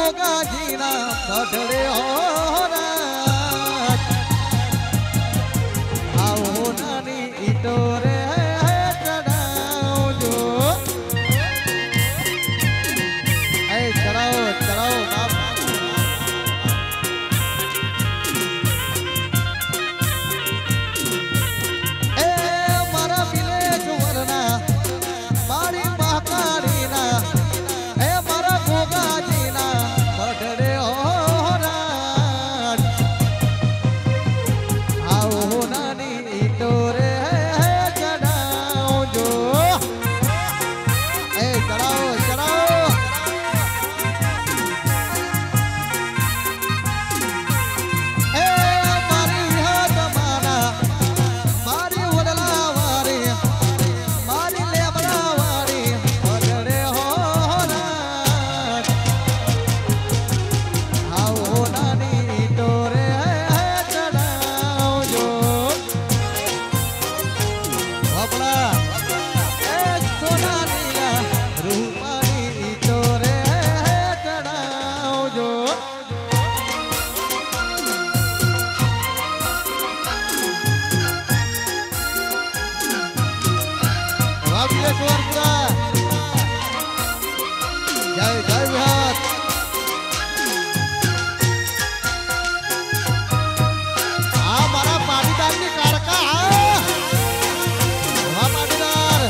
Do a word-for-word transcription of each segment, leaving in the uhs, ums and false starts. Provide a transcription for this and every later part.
गोगा जीना पढ़े हो रात आओ नानी इटोरे चढ़ाओ जो ऐ चढ़ाओ चढ़ाओ बाप जय जय बिहार हमारा पाटीदार की कारका वहाँ पाटीदार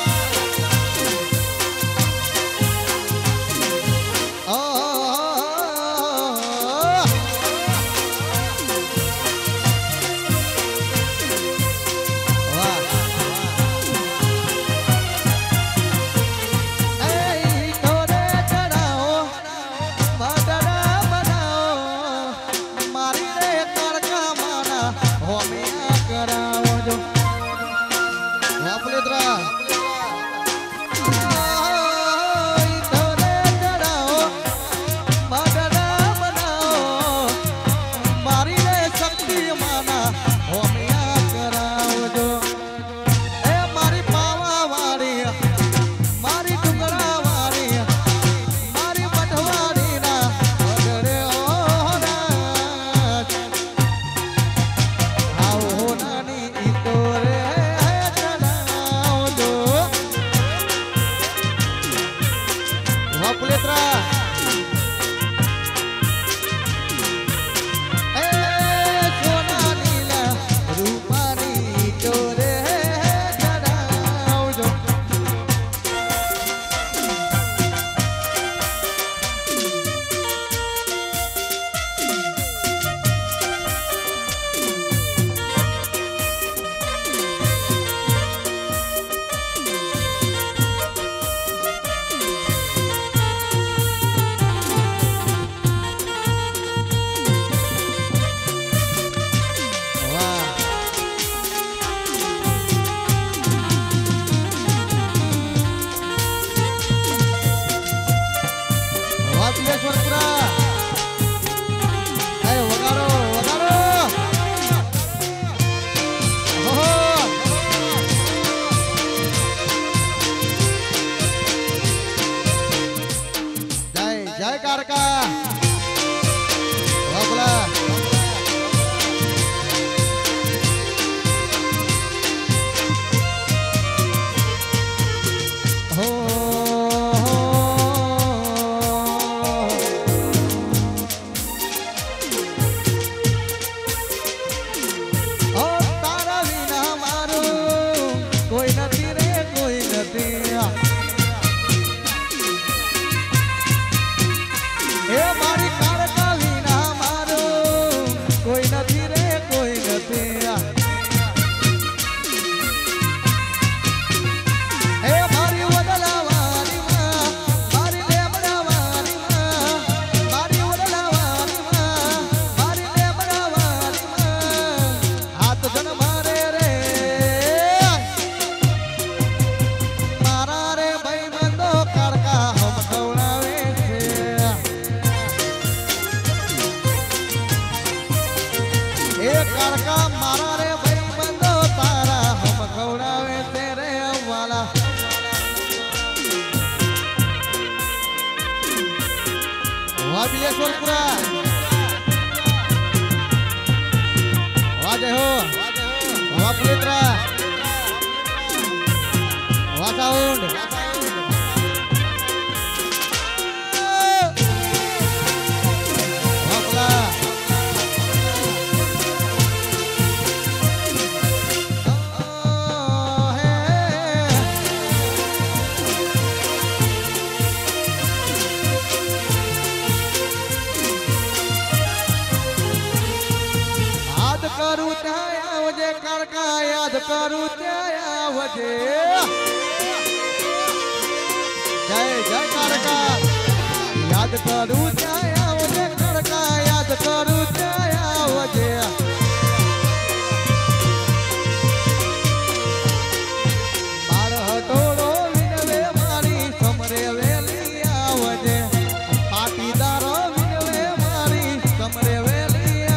जय कारका बिलेश्वरपुरा वाह जय हो वाह पुलित्रा वाह साउंड वाह पुला करू त्या वजे कारका याद करू त्या वजे जय जय कारका याद करू त्या वजे कारका याद करू त्या वजे बार हटोड़ो विनवे मारी समरे वेली आवजे पाटीदार विनवे मारी समरे वेली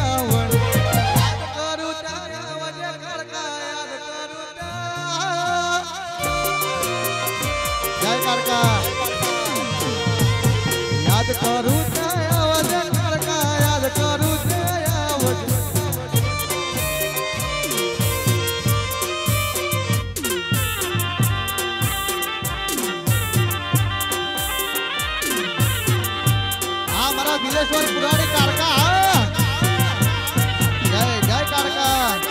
याद करू त्या वजे कारका याद करू त्या वजे हाँ मारा बिलेश्वर पुरानी कारका जय जय कारका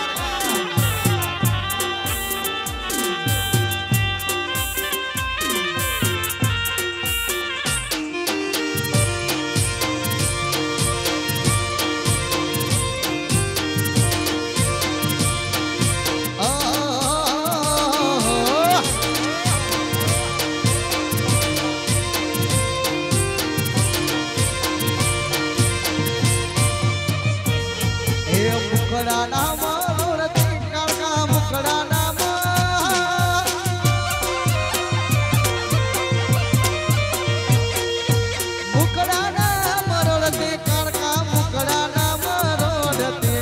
मुकड़ा नाम रोरती कारका मुकड़ा नाम मुकड़ा नाम रोरती कारका मुकड़ा नाम रोरती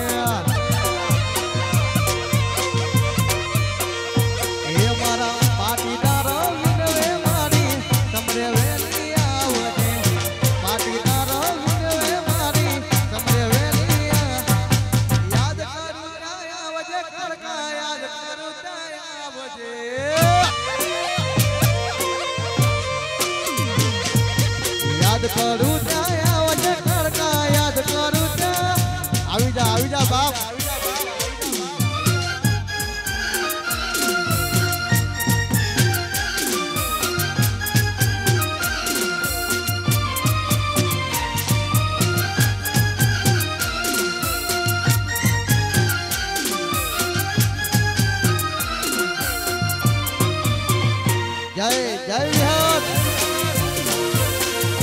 ए मारा पाटीदार विनवे मारी समरे वेली आवजे पाटीदार विनवे मारी समरे वेली याद करू त्या वजे कारका याद करू त्या आवी जा आवी जा बाप जय जय विहत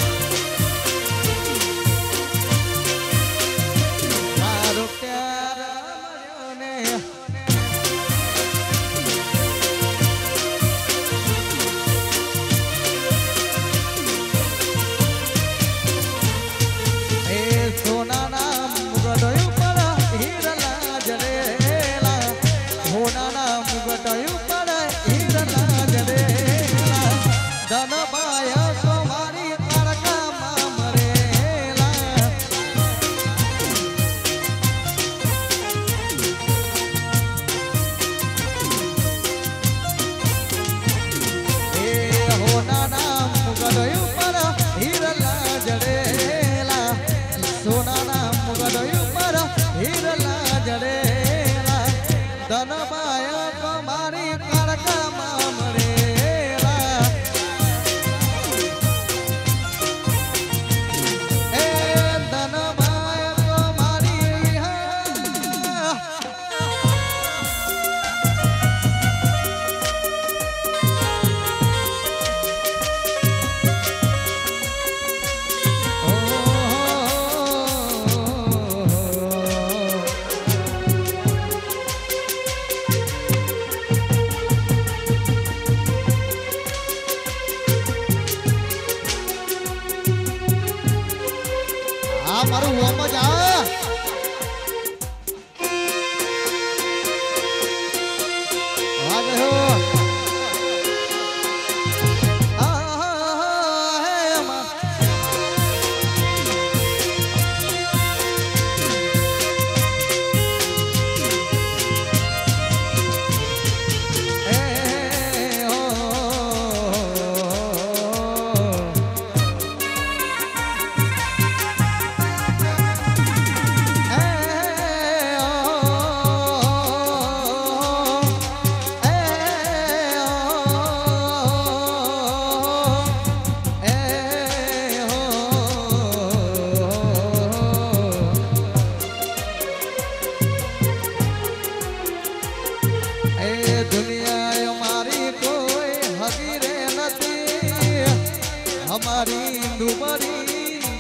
मारो प्यार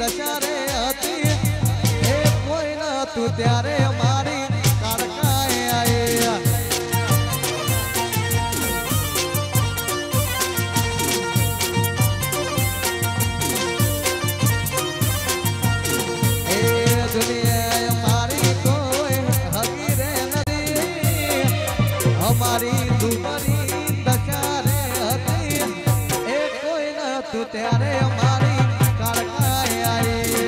દશા રે હતી એ કોઈ નતું ત્યારે મારી કાળકાએ આયા दुनिया हमारी कोई हकी रे नदी हमारी दूसरी दशा रे हती ए कोई न तू त्यारे हमारी काळकाए आई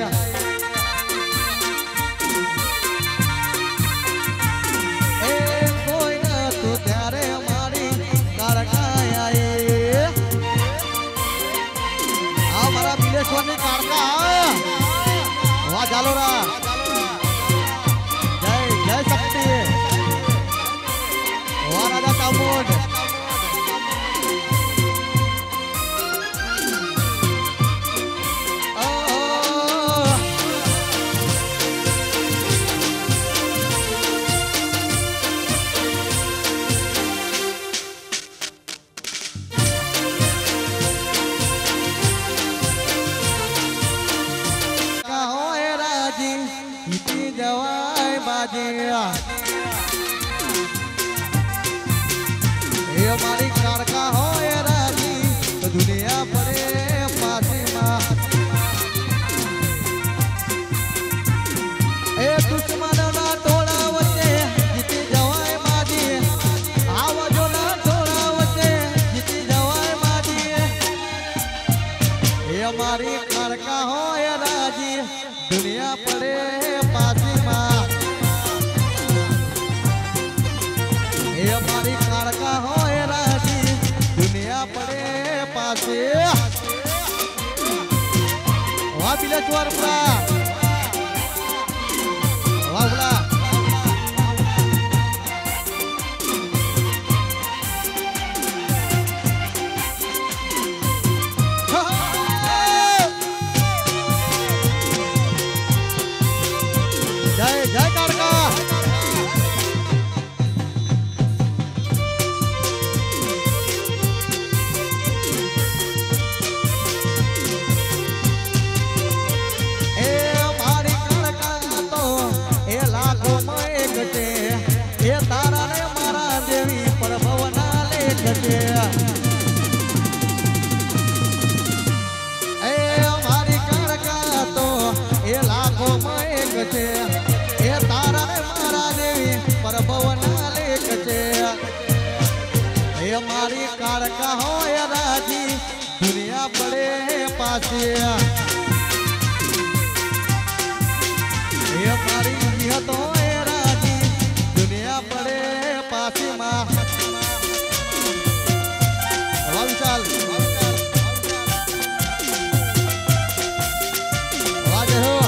ए कोई न तू त्यारे हमारी काळकाए आई आ मारा बिलेश्वर ની કાળકા वाह जालोरा जय जय शक्ति वाह राजा चामुंड जवाई बाजिया ये हमारी काड़का हो ये राजी तो दुनिया पड़े पासी माँ ए दुश्मन ना टोला वचे जीती जवाई बाजी आवजो ना टोला वचे जीती जवाई बाजी ये हमारी काड़का हो ये राजी दुनिया पड़े पासी माँ ये हमारी काड़का हो राजी दुनिया पड़े पासे वाह बिलेश्वर पूरा वाह पूरा जय जय काड़का ए हमारी काड़का तो ए लाखों में एक छे ए तारा ने मारा देवी प्रभवना लेख छे ए हमारी काड़का तो ए लाखों में एक छे तारा मारा देवी प्रभवना लेख छे ये हमारी काड़का हो या राजी दुनिया पड़े पासे ये हमारी नियत हो या राजी दुनिया पड़े पासे माँ विशाल वाजे हो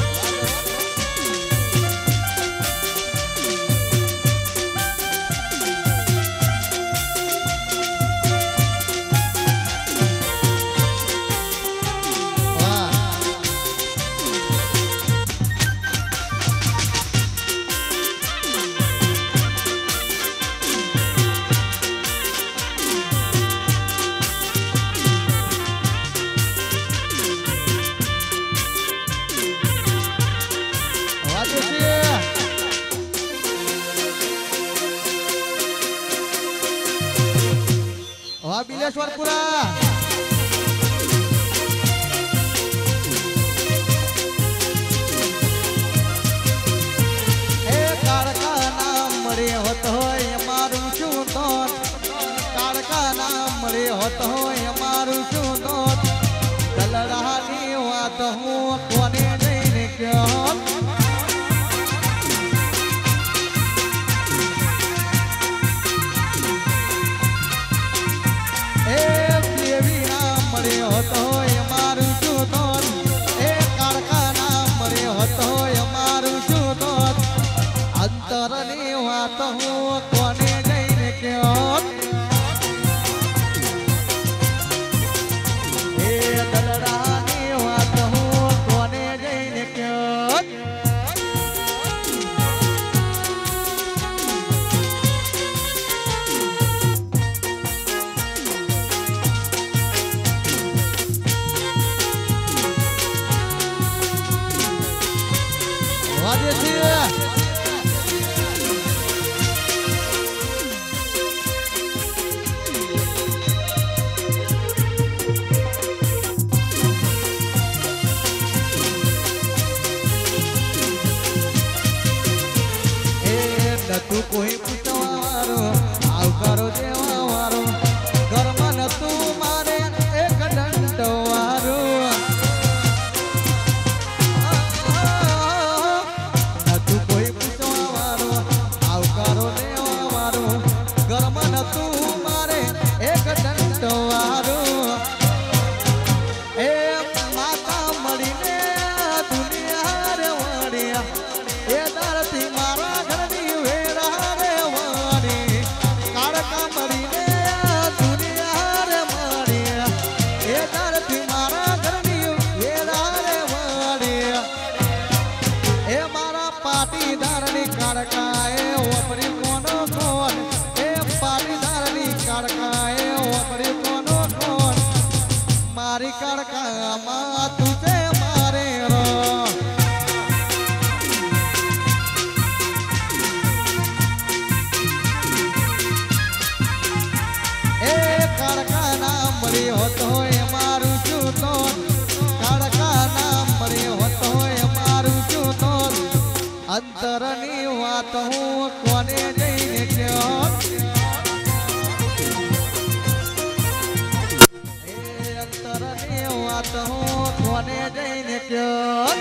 वाह बिलेश्वर पूरा ए काड़का नाम मरे होत होय मारू शू दोत काड़का नाम मरे होत होय मारू शू दोत दलरानी वात हूँ कोने जईने क्यों मरे होतो मारू शू दोत ए काड़का नाम मरे होतो मारू शू दोत अंतर नी वात हूँ कोने जईने क्यों ए दलरानी वात हूँ कोने जईने क्यों નતું કોઈ પૂછવા વાળો આવકારો દેવા વાળો ઘરમાં નતું મારે એક દંડ વાળો નતું કોઈ પૂછવા વાળો આવકારો દેવા વાળો ઘરમાં નતું મારે એક દંડ વાળો એ માતા મળીને દુનિયા રે વળ્યા એ દરથી મારા ઘરની વેરા રે વળી કાળકા મળીને દુનિયા રે મળ્યા એ દરથી મારા ઘરની વેરા રે વળી એ મારા પાટીદારની કાળકા એ ઓપરી કોનો કોણ એ પાટીદારની કાળકા એ ઓપરી કોનો કોણ મારી કાળકામાં તુજે મારે રો એ કાળકા નામ મળી હોતો એ મારું શું તો કાળકા નામ મળી હોતો એ મારું શું તો અંતરની વાત હું કોને જઈને કહ્યો અંતરની વાત હું કોને જઈને કહ્યો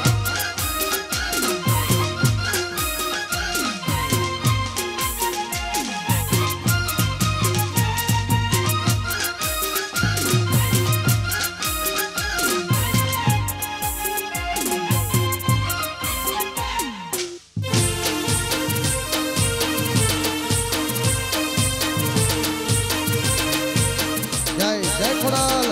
જય જય ખોડાલ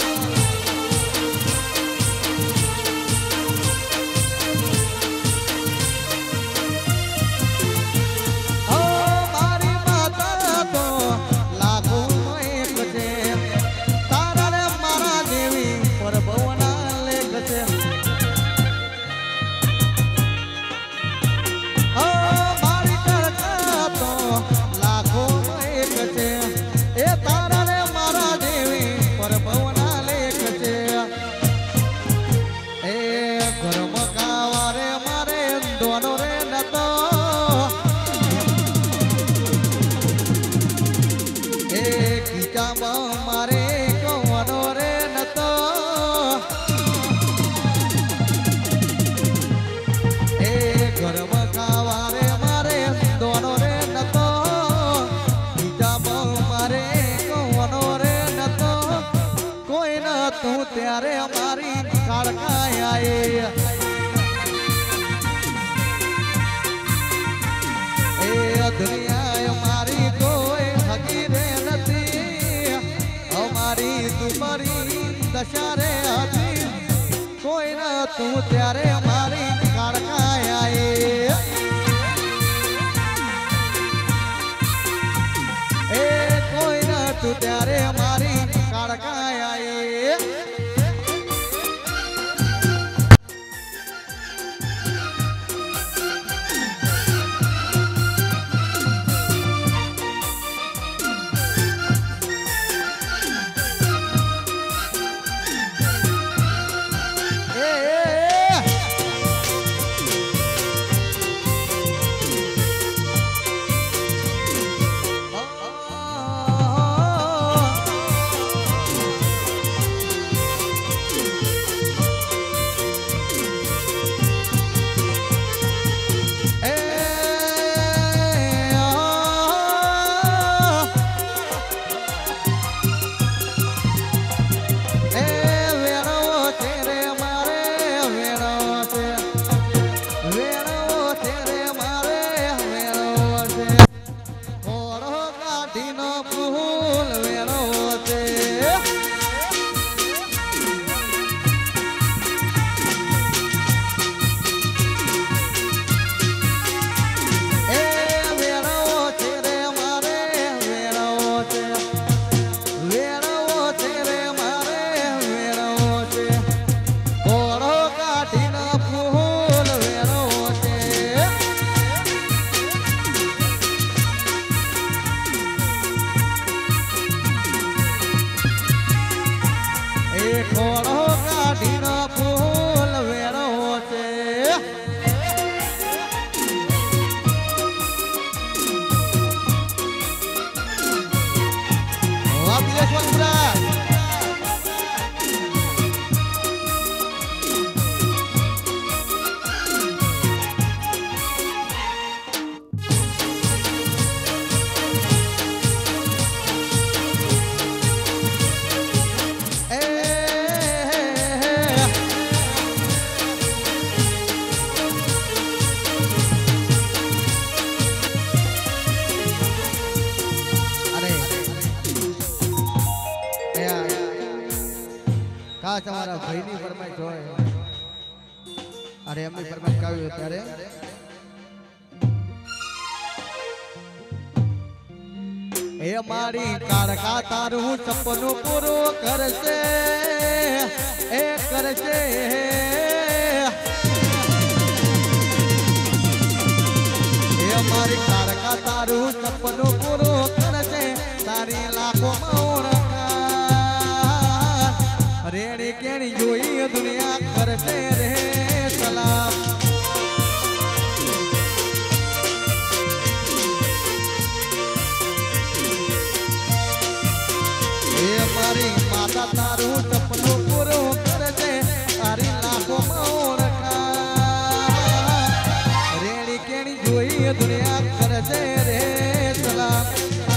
મારે કવાનો રે નતો એ ઘરમાં ખાવા રે મારે દોનો રે નતો બીજા મારે કવાનો રે નતો કોઈ નતું ત્યારે અમારી કાળકા આયે એ દુનિયા મારી કોઈ હકી રે નથી અમારી તુમરી દશા રે હતી કોઈ નતું ત્યારે મારી કાળકા આયે એ કોઈ નતું ત્યારે મારી કાળકા આયે यशवंतपुरा તમારા ભાઈની ફરમાઈશ હોય અરે એમની ફરમાઈશ કાવ્યું ત્યારે એ મારી કાળકા તારું સપનું પૂરું કરશે એ કરશે એ મારી કાળકા તારું સપનું પૂરું કરશે તારી લાખો માં રેડી કેણી જોઈ દુનિયા કરશે રે સલામ એ મારી માતા તારું સપનું પૂરું કરશે તારી લાખો માં રેડી કેણી જોઈ દુનિયા કરશે રે સલામ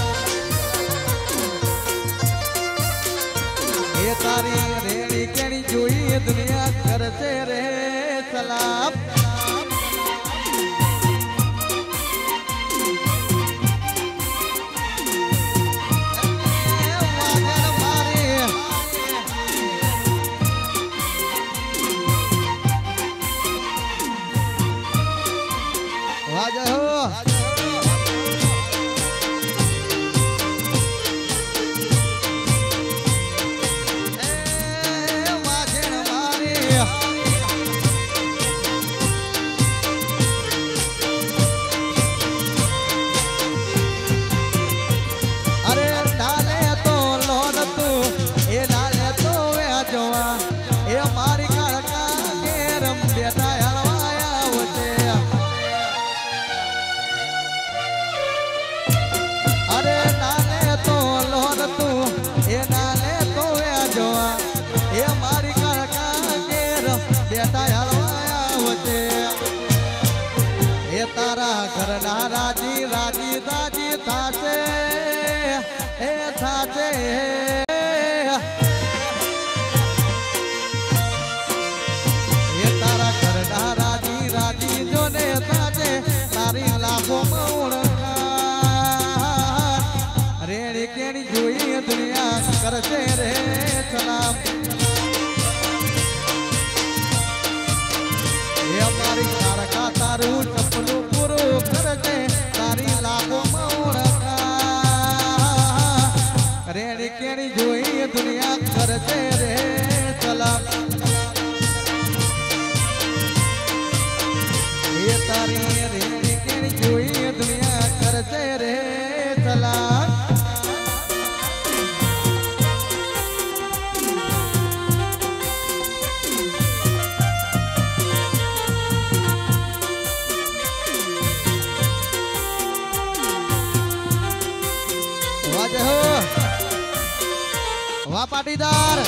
એ તારી રેડી કેણી જોઈ દુનિયા કરશે રે સલામ વાજે હો ઘરના રાજી રાજી રાજી થાશે એ થાશે એ તારા ઘરના રાજી રાજી જોને થાશે તારી લાખો મૌણ રેડી કેણી જોઈ દુનિયા કરશે રે સલામ એ મારી કારકા તારું સપનું પૂરું કરશે તારી લાખો મૌણ રેડી કેણી જોઈ દુનિયા કરશે રે સલામ એ તારી રેડી કેણી જોઈ દુનિયા કરશે રે સલામ વાહ પાટીદાર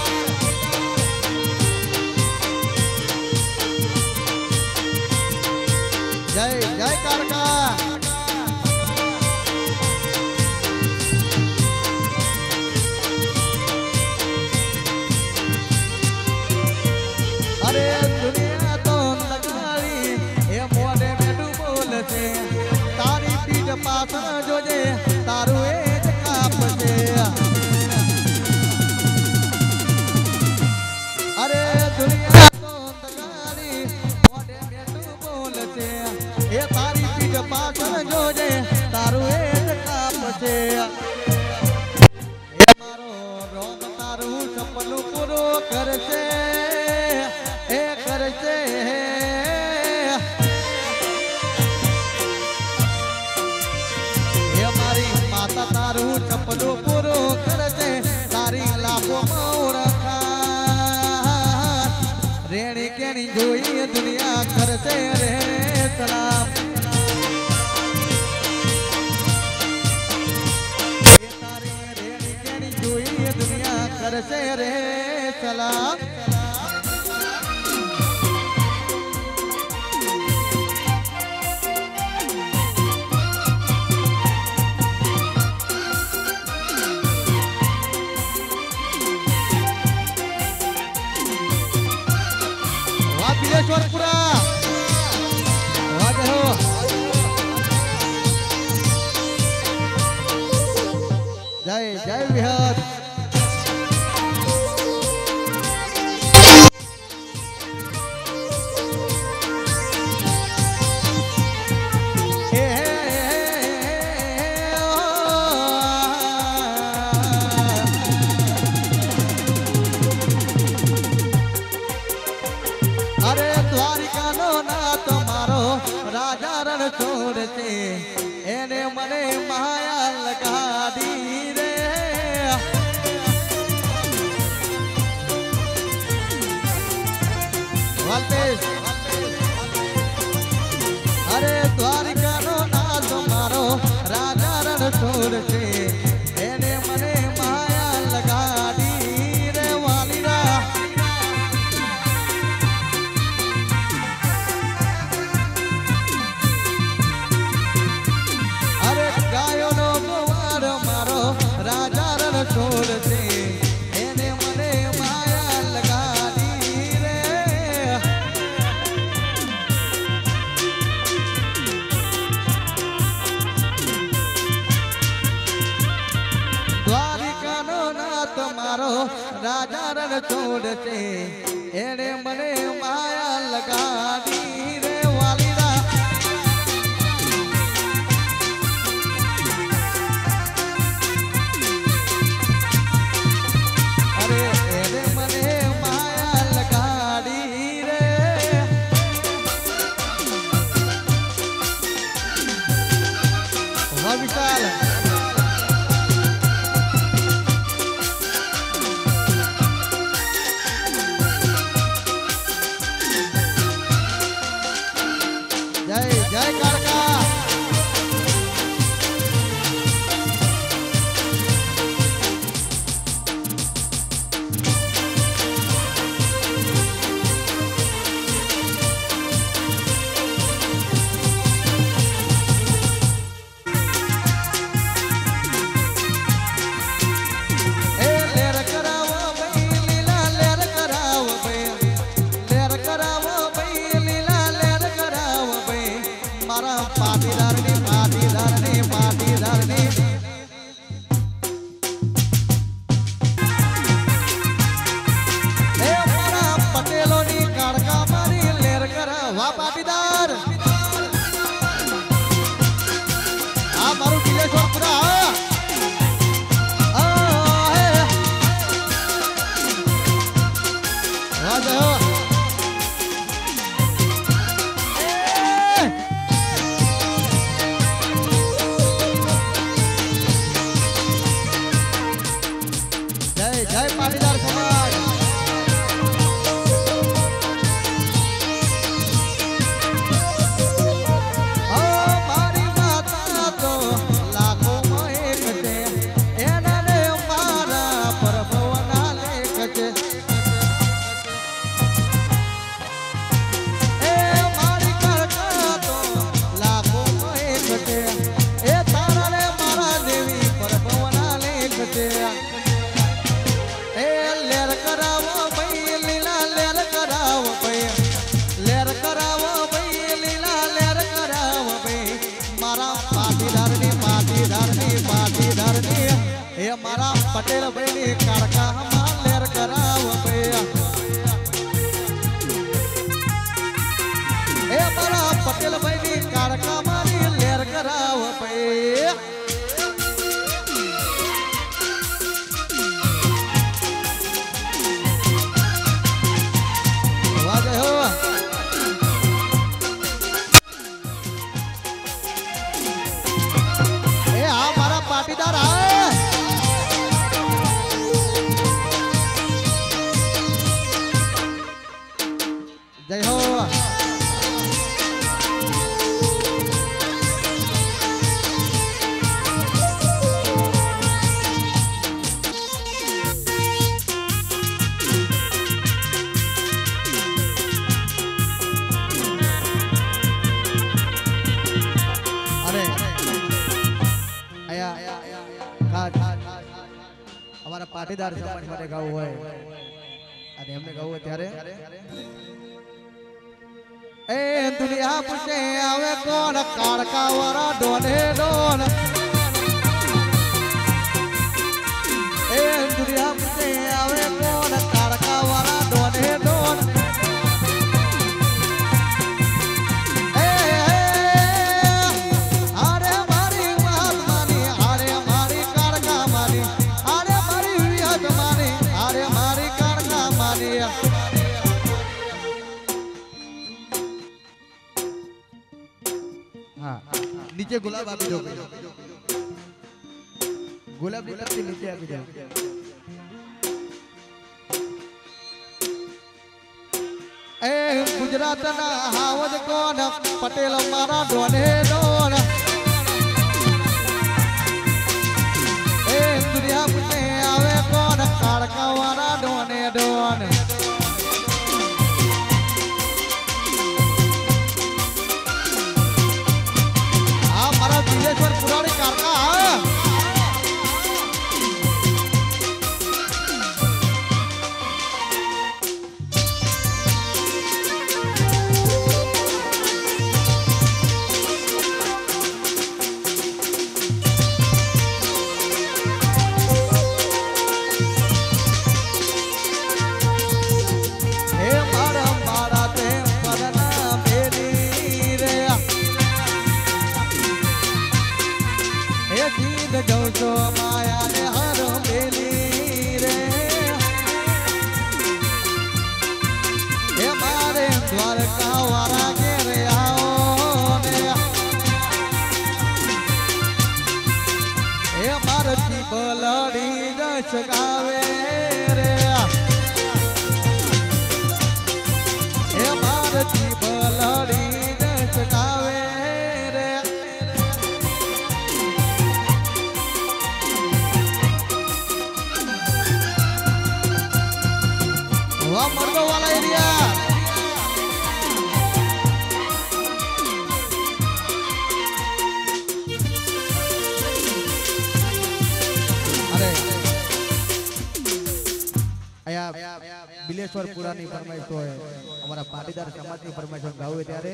જય જય કારકા અરે દુનિયા તો નગારી એ મોઢે બેઠું બોલશે તારી પીઠ પાછળ જોજે તારું એ જ કાપશે અરે દુનિયા તો અંધકારી મોઢે બેઠું બોલશે એ તારી પીઠ પાછળ જોજે તારું એ જ કાપશે એ મારો રોગ તારું સપનું પૂરું કરશે એ કરશે એ મારી માતા તારું સપનું પૂરું કરશે તારી લાખો મૌન રેડી કેણી જોઈ દુનિયા કરશે રે સલામ એ તારી રેડી કેણી કરશે રે સલામ बिलेश्वरपुरा जय जय विहत छोड़ से एने मने माया लगा दी रे वाल्टेज अरे द्वारिका नो ना तुम्हारो राजा रण छोड़ से एने मने माया लगा दी रे वालीरा छोड़ दे एने मने माया लगा दी रे द्वारिका नो नाथ मारो राजा रण छोड़ दे एने मने माया लगा दी रे वालीरा विशाल जय जय कारका पाटीदार आ मारू बिलेश्वरपुरा जय जय पाटीदार समाज ये मारा पटेल बहनी कारका लेर कराव ए मारा पटेल बहनी कारका मारी लेर कराव ए हाँ मारा पाटीदार અમારા પાટીદાર સમાજ માટે ગાવું હોય અને એમને ગાવું હોય ત્યારે એ દુનિયા પૂછે આવે કોણ કાળકા વાળા ડોને ડોન એ દુનિયા પૂછે આવે કોણ કાળકા વાળા ડોને ડોન नीचे गुलाब आप दो गुलाब के नीचे आप दो ए गुजरात ना हावज कोन पटेल मारा डोने डोन ए दुनिया में आवे कोन काड़का वाला डोने डोन बिलेश्वर पुरानी कारका जो माया ने हर बेली रे हे मारे द्वारका वाला के रे आओ ने हे मारती बलड़ी जस गावे रे हे मारती बलड़ी जस गावे मर्दों वाला एरिया अरे आया बिलेश्वर पुरानी फरमाइश तो है हमारा पाटीदार समाज की फरमाइश गावे त्यारे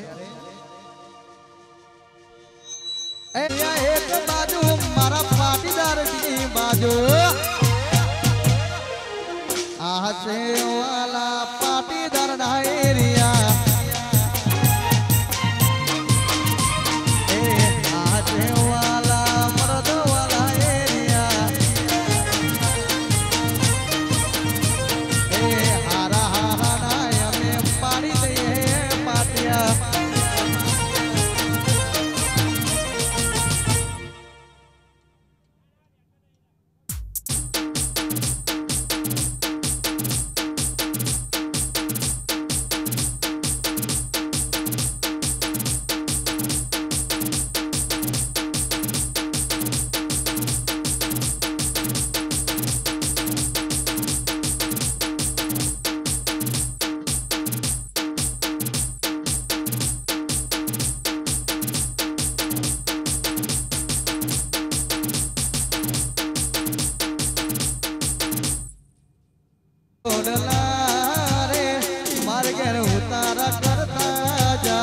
एक बाजू मारा पाटीदार की बाजू आचे वाला पाटीदार ना एरिया ए आचे वाला मर्द वाला एरिया ए हारा हारा ना हमें पानी दे पाटिया रे मार के उतारा करता जा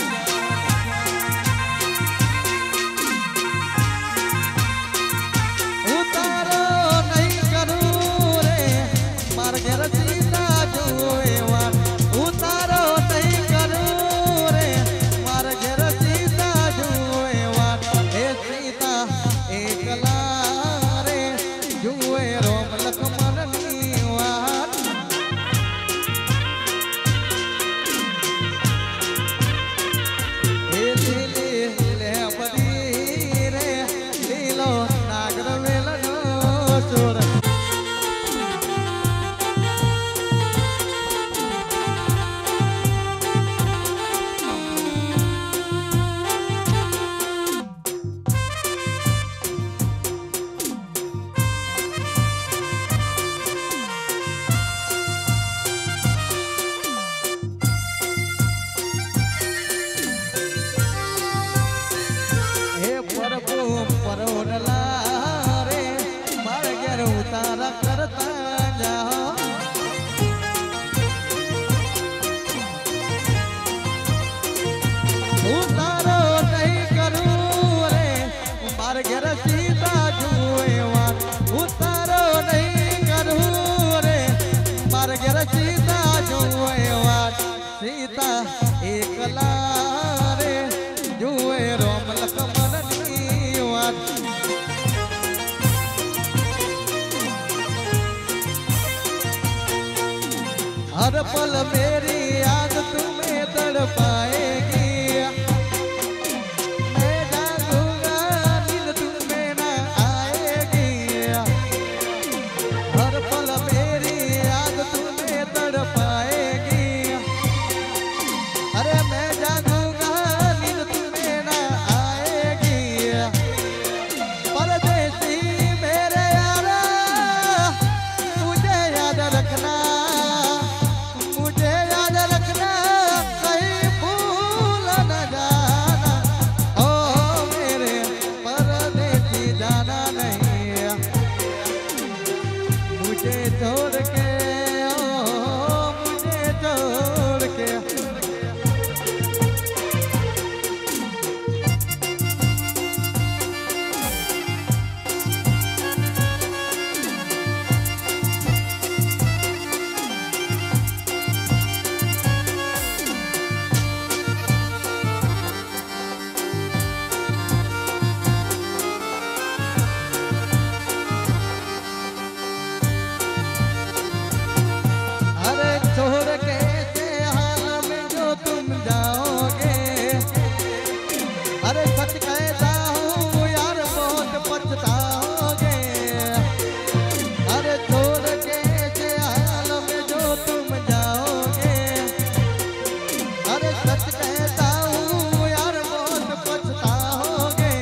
उतारो नहीं करूं रे मार के सीता जुएवा उतारो नहीं करूं रे मार के सीता जुएवा ए सीता एकला रे जुए रोम लक्ष्मण नी वाट हर पल मेरी याद तुम्हें तड़पाएगी। मैं जागूंगा नींद तुम्हें ना आएगी। हर पल मेरी याद तुम्हें तड़पाएगी। अरे मैं जागूंगा नींद तुम्हें ना आएगी। परदेसी मेरे यारा मुझे याद रखना, मुझे याद रखना, कहीं भूल न जाना। ओ मेरे परदेसी जाना नहीं मुझे छोड़ के, ओ मुझे छोड़ के। अरे छोड़ के ऐसे हाल में जो तुम जाओगे, अरे सच कहता हूँ यार बहुत पछताओगे। अरे छोड़ के ऐसे हाल में जो तुम जाओगे, अरे सच कहता हूँ यार बहुत पछताओगे।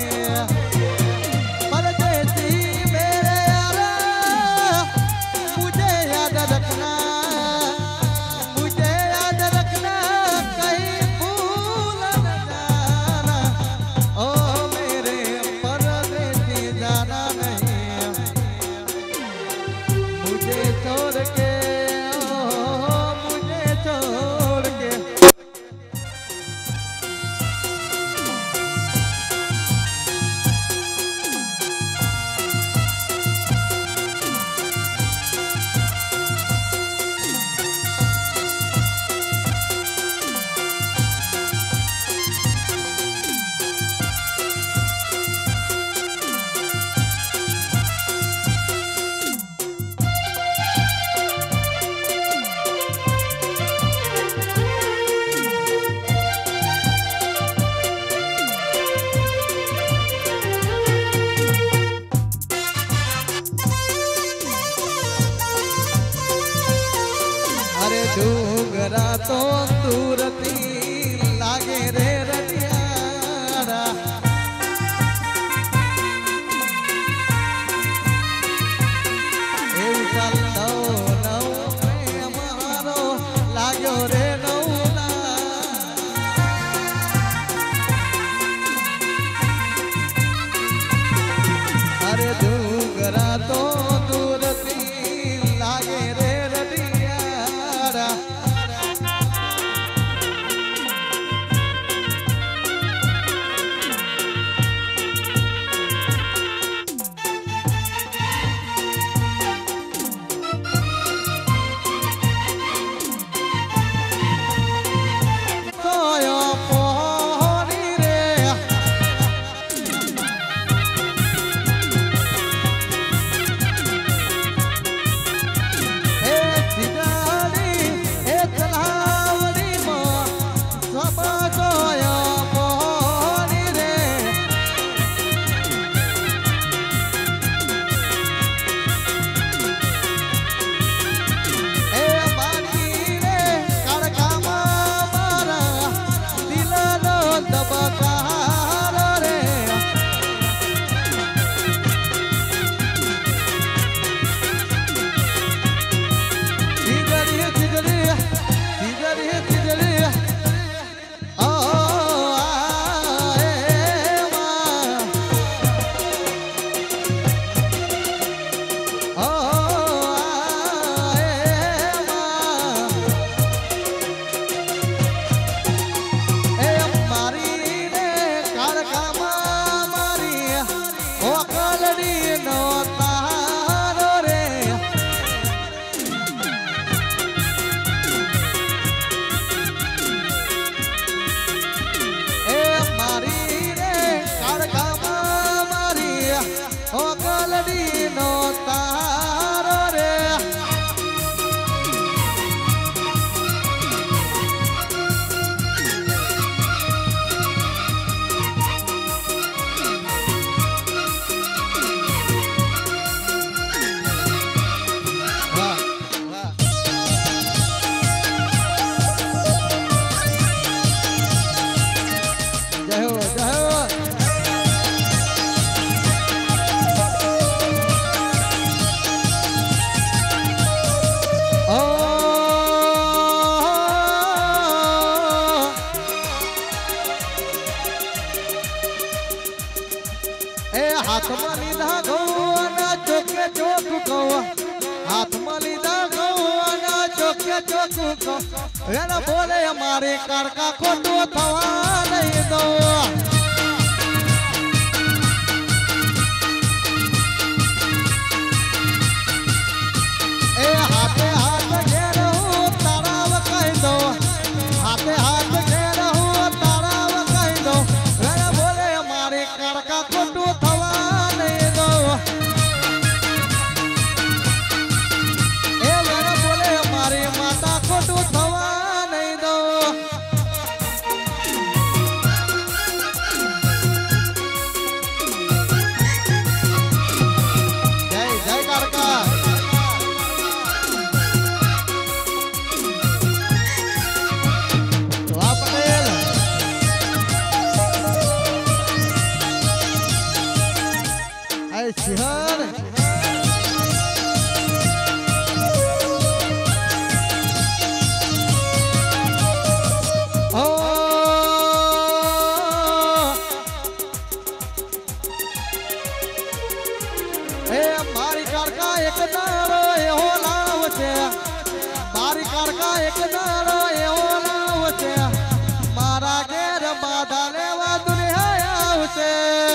परदेसी मेरे यारा मुझे याद रखना, मुझे याद रखना, कहीं भूल न जाना। ओ मेरे परदेसी जाना नहीं मुझे छोड़ के, ओ मुझे छोड़ के। अरे डूंगरा तो दूर थी लागे रे रटियारा। એવું ચાલ નવ નવ પ્રેમ મારો લાગ્યો રે નવલા। અરે ડુંગરા તો દૂરથી લાગે રે રટિયારા। સોયો પોરી રે ए हाथમાં લીધા ગૌના ચોકે ચોક કહો હાથમાં લીધા ગૌના ચોકે ચોક કહો એના બોલે અમારે કારકા ખોટું થવા નહીં દો એ હાથે હાથ ઘેર હું તારાવ કહી દો હાથે હાથ ઘેર હું તારાવ કહી દો એના બોલે અમારે કારકા ખોટું થવા નહીં દો એ એના બોલે અમારી માતા ખોટું થવા નહીં દો જય જય કારકા Sihan oh eh mari karka ek daro eho lav che mari karka ek daro eho lav che mara ger bada lewa duniya avse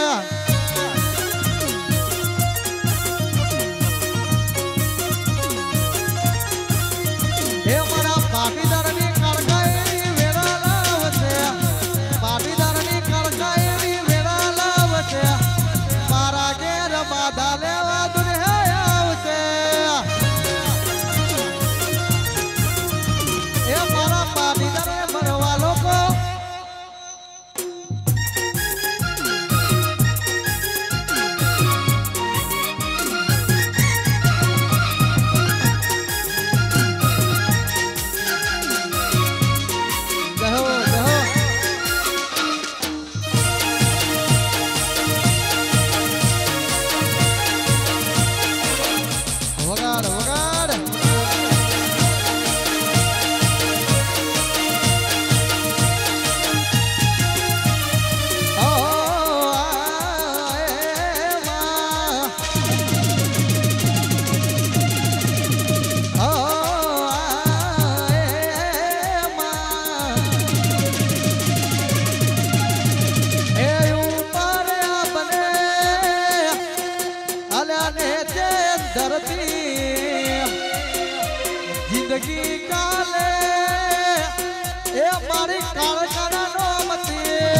जिंदगी काले ए मारी कारखाना नो मती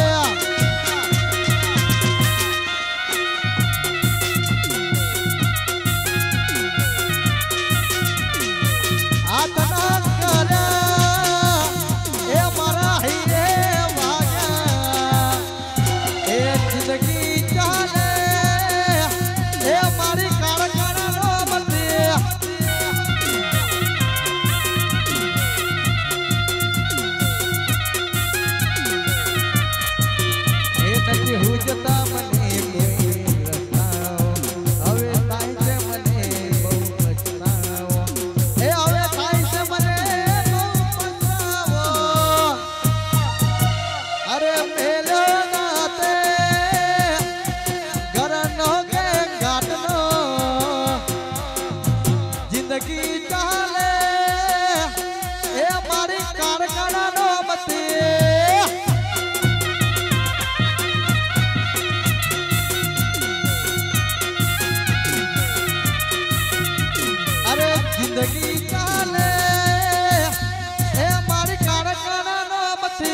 आतना करे ए मारा ही ए वागा ए जिंदगी काले ए मारी कारखाना नो मती हुजता मने कोई रताओ હવે તાઈ છે મને બહુ પછતાવો એ હવે તાઈ છે મને બહુ પછતાવો અરે મેલો નાતે ઘરનો કે ઘાટનો જિંદગી ચાલે એ મારી કારખાનાનો મતે जिंदगी चाले ए मारी कारखाना नो मथे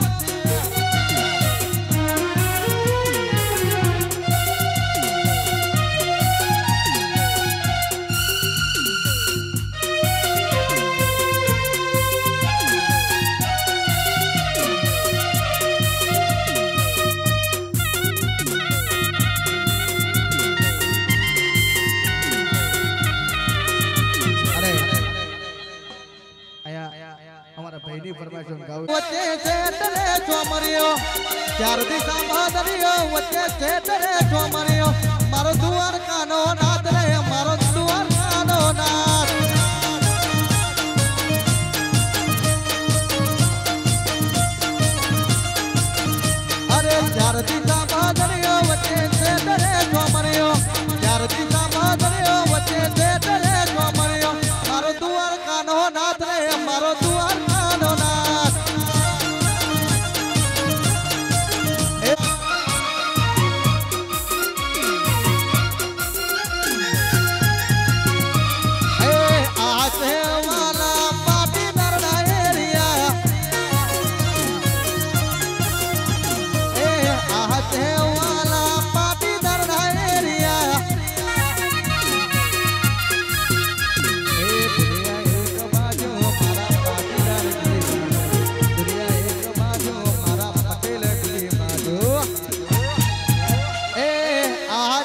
वच्चे छेटरे छोमरियो चार दिशा भादरियो वच्चे छेटरे छोमरियो मारो दुआर कानो नाथ रे मारो दुआर कानो नाथ अरे चार दिशा भादरियो वच्चे छेटरे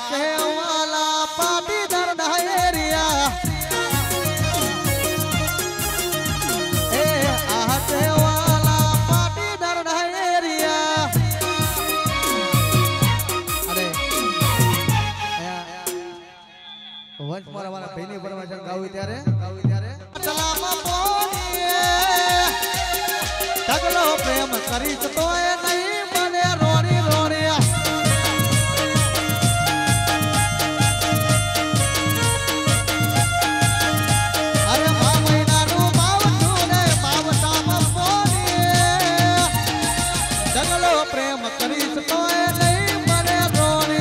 आके वाला पाटी दर डायरिया ए आके वाला पाटी दर डायरिया अरे वंश पर वाला बेनी परमेश्वर गावी त्यारे गावी त्यारे चलामा पोनीए तगलो प्रेम करीस तो ए नहीं मने रोनी रोनी अरे मां महीना नु बावटू ने बावटा पोनीए तगलो प्रेम करीस तो ए नहीं मने रोनी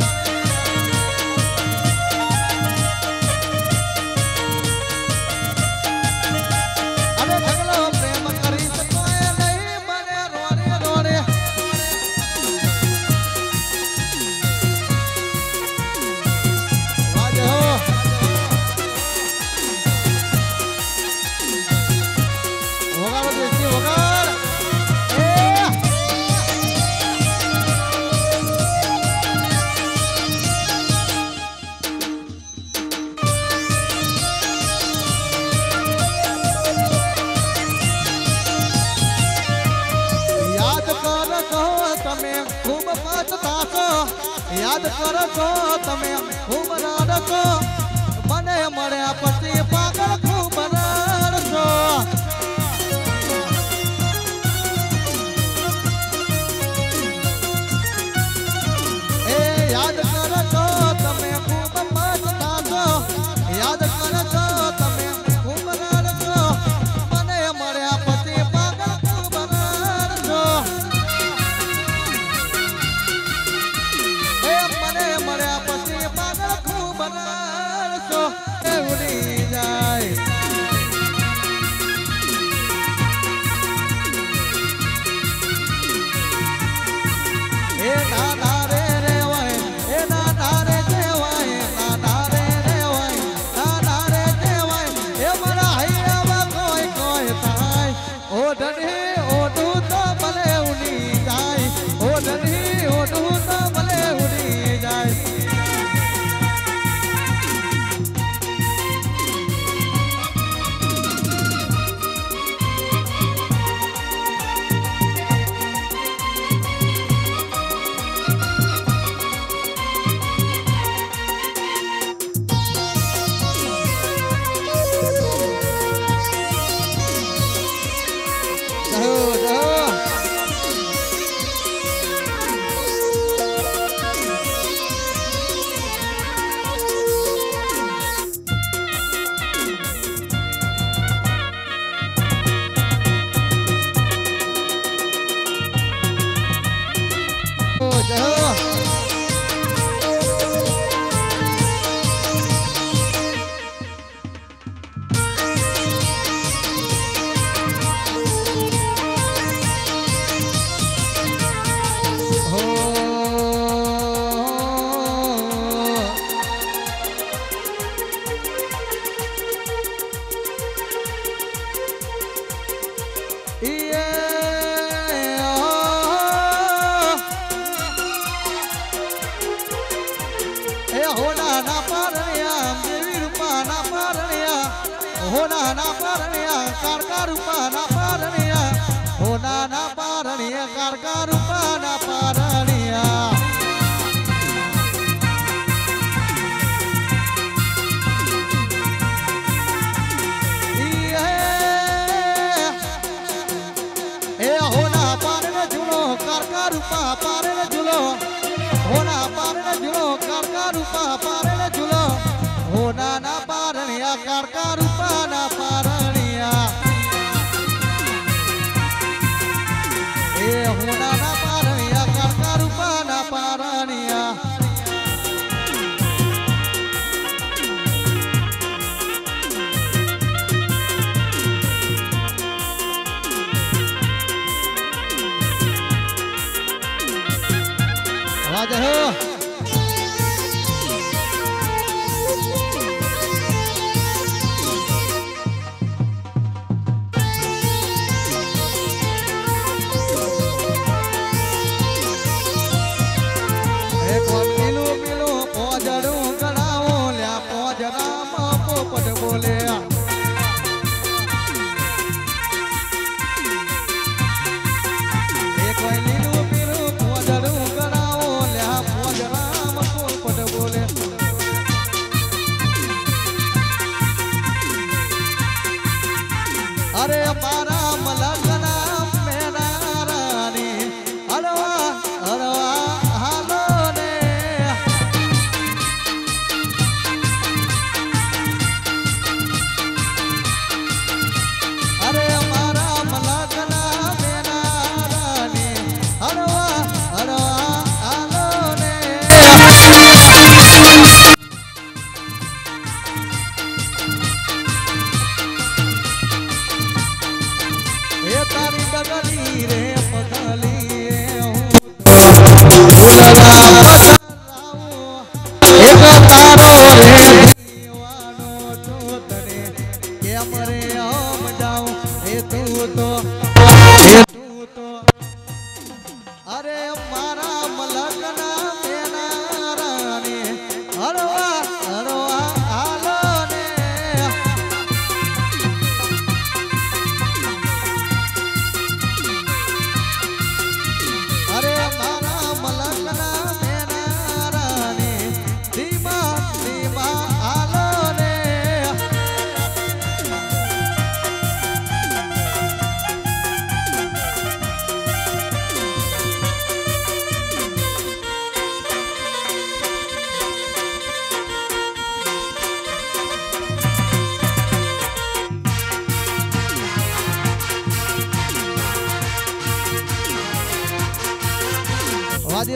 याद करो तो तमे खूब रड़को मने मर्या पछी पागल खूब रड़को ए याद करो तो तमे खूब पछताशो याद करो तो तमे खूब रड़को मने मर्या पछी पागल खूब रड़को मर्या पति पागल खूब रड़को उड़ी जाए ए नाना रे रे वाई ए नाना रे देवाई नाना रे रे वाई नाना रे देवाई ए मरा हैया कोई कोई ताई ओ डनी ओ दू तो भले उड़ी जाए ओ डनी ओ दू तो भले उड़ी जाए होना ना पारणिया कारका रूपा ना पारणिया होना ना पारणिया कारका रूपा ना पारणिया ए होना पारण झूलो कारका रूपा पारण झूलो होना पारण झूलो कारका रूपा पारण झूलो होना ना पारणिया कारका रूपा ना पारणिया ए होना ना पारणिया कारका रूपा ना पारणिया राजा हो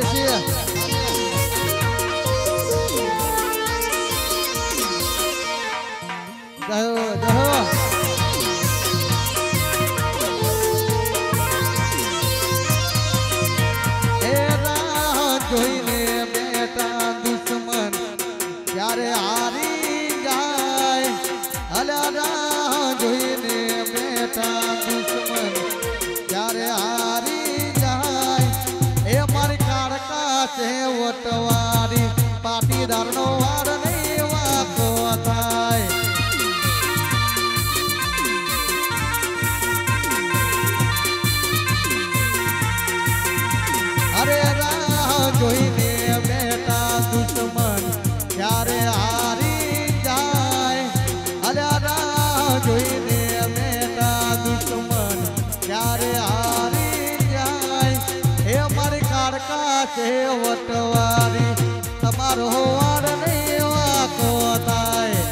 આવીએ છીએ જહો જહો એ રાહ જોઈને બેટા દુશ્મન ત્યારે હારી જાય અલા રાહ જોઈને બેટા દુશ્મન ત્યારે હારી જાય એ મારી કાળકા છે વટવારી પાટીદારનો વાર નહીં વાતો થાય અરે રાહ જોઈને બેટા દુશ્મન ત્યારે હારી જાય અરે રાહ જોઈને બેટા દુશ્મન ત્યારે હારી જાય એ મારી કાળકા છે વટવારી તમારો વાર નહીં વાકો થાય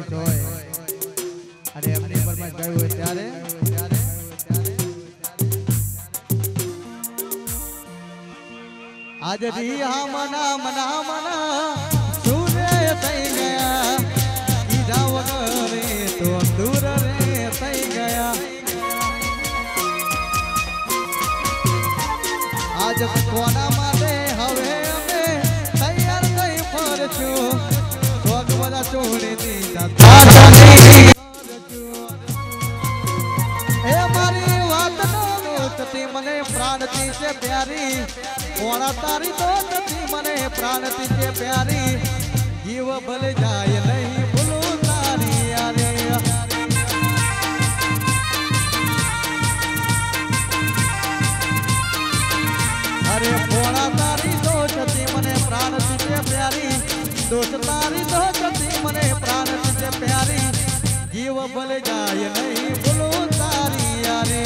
ફરમાઈશ હોય અને એમની ફરમાઈશ ગઈ હોય ત્યારે ત્યારે आज रिया मना मना मना सूर्य થઈ ગયા ઈજા વગરે તો દૂર રે થઈ ગયા આજ કોના માટે હવે અમે તૈયાર થઈ ફરશું ભોગ બધા છોડી દીધા તારાની એ મારી વાત નો મોતતી મને પ્રાણથી છે પ્યારી કોણા તારી દોસ્તી મને પ્રાણથી છે પ્યારી જીવ ભલે જાય નહીં ભૂલું તારી યારે અરે કોણા તારી દોસ્તી મને પ્રાણથી છે પ્યારી દોસ્ત તારી દોસ્તી મને પ્રાણથી છે પ્યારી જીવ ભલે જાય નહીં ભૂલું તારી યારે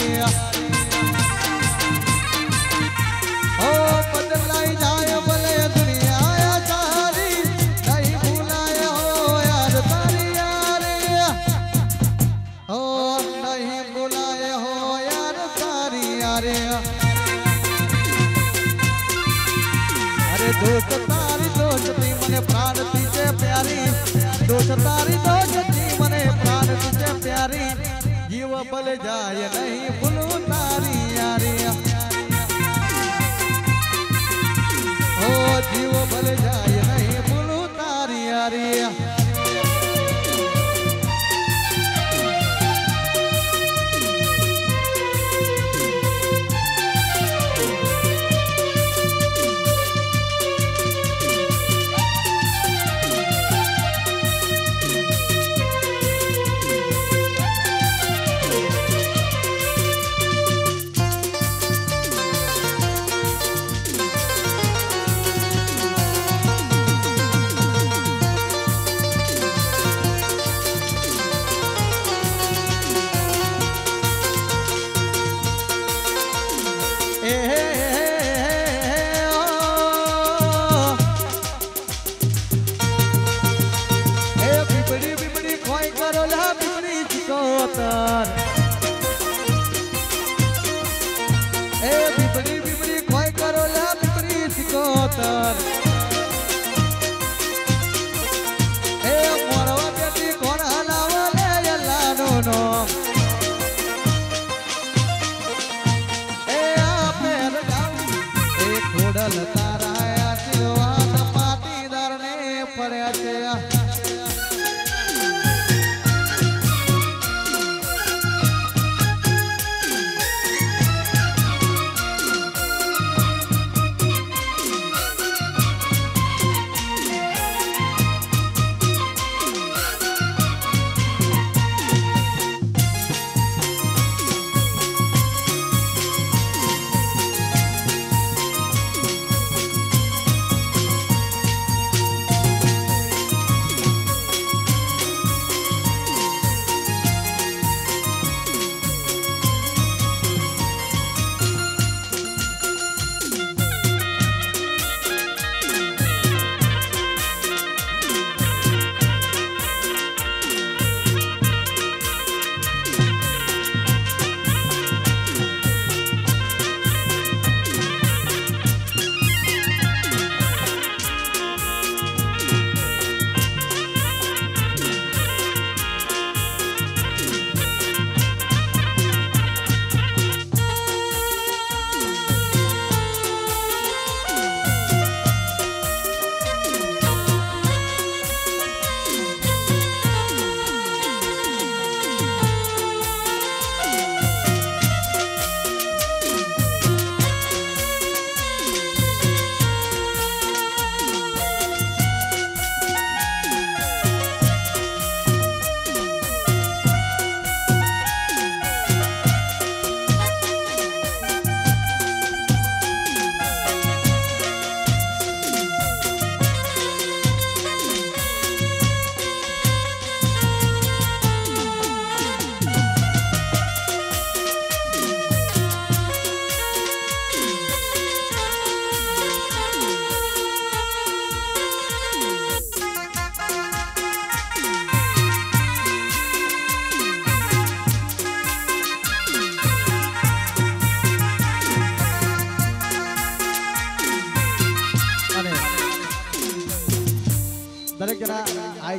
ओ बदलाई जाए भले दुनिया सारी नहीं भूलाए हो यार तारी यारे ओ नहीं भूलाए हो यार तारी यारे अरे दोस्त तारी दोस्ती मने प्राणती से प्यारी दोस्त तारी दोस्ती मने प्राणती से प्यारी जीव भले जाए नहीं भूलूं तारी यारे ओ जीव भले जाए नहीं भूलूं तारी यारी ए बिबड़ी बिबड़ी खोई करो ला बिबड़ी सिकोतर ए मोरवा बेटी कोण हलावले यल्ला नो नो ए आ पेर जाऊ ए खोडल तारा आशीर्वाद पाटीदार ने પડ્યા છે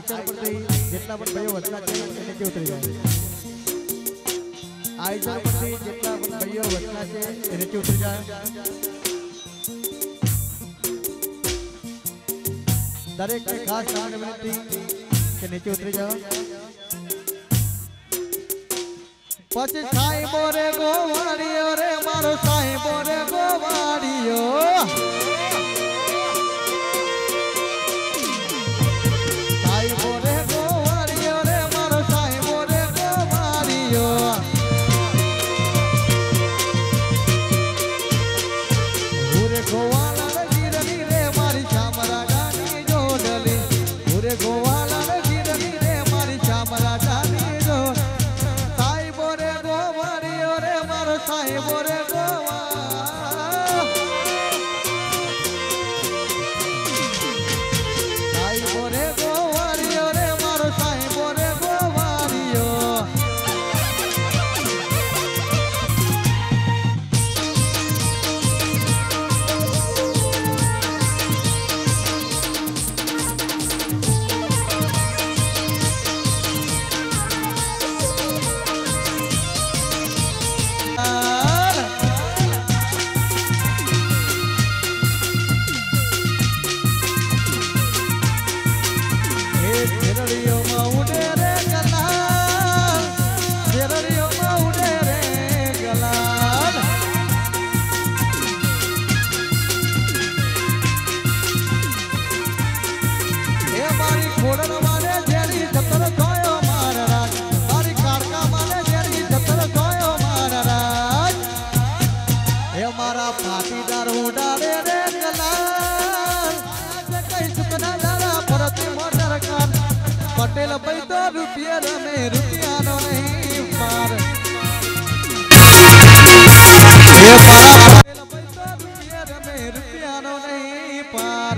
आईचर पर थी जितना पण भाईओ वचना छे એ નીચે ઉતરી જાય आईचर पर थी जितना पण भाईओ वचना छे એ નીચે ઉતરી જાય दरेक ने खास कामने विनती के नीचे उतरी जाओ પછી સાહેબો રે ગોવાળિયો રે મારો સાહેબો રે ગોવાળિયો સાહેબો રે ગોવાળિયો રે મારો સાહેબો રે ગોવાળિયો ઓરે ગોવાળા રે ગીરની રે મારી શામરાજાની જોડલી ઓરે ગોવાળા રે ગીરની રે મારી શામરાજાની જો साहेबो रे गोवा साहेबो रे गोवारियो रे मारो साहेबो रे गोवारियो पाटीदार उडारे रे गलाल कई सुतना दारा परती मोटर कार पटेल भाई तो रुपया में रुपया नो नहीं पार ये पारा पटेल भाई तो रुपया में रुपया नो नहीं पार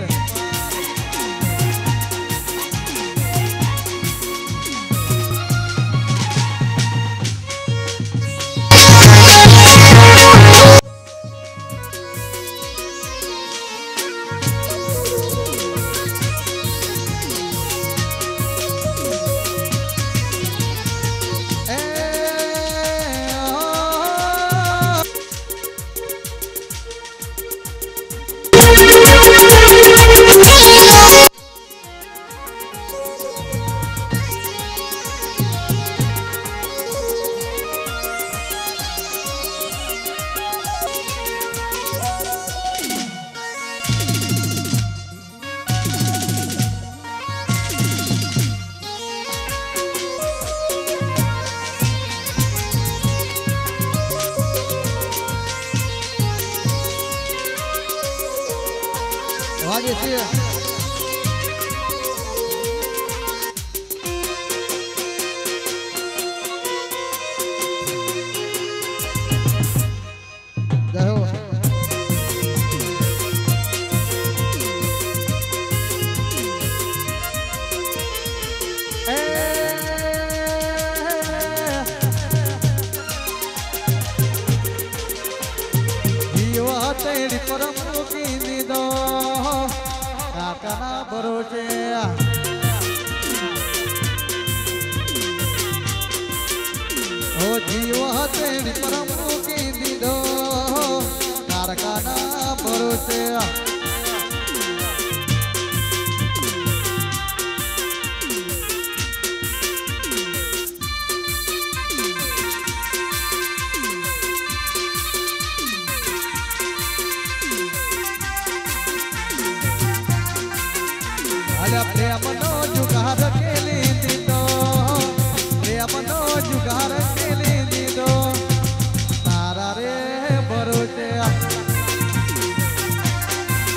आगे से तेरी परम की निदो काकना भरोसे ओ जीव तेरी परम की निदो कारखाना भरोसे प्रेम नो जुगार केली दीदो प्रेम नो जुगार केली दीदो तारा रे भरोसे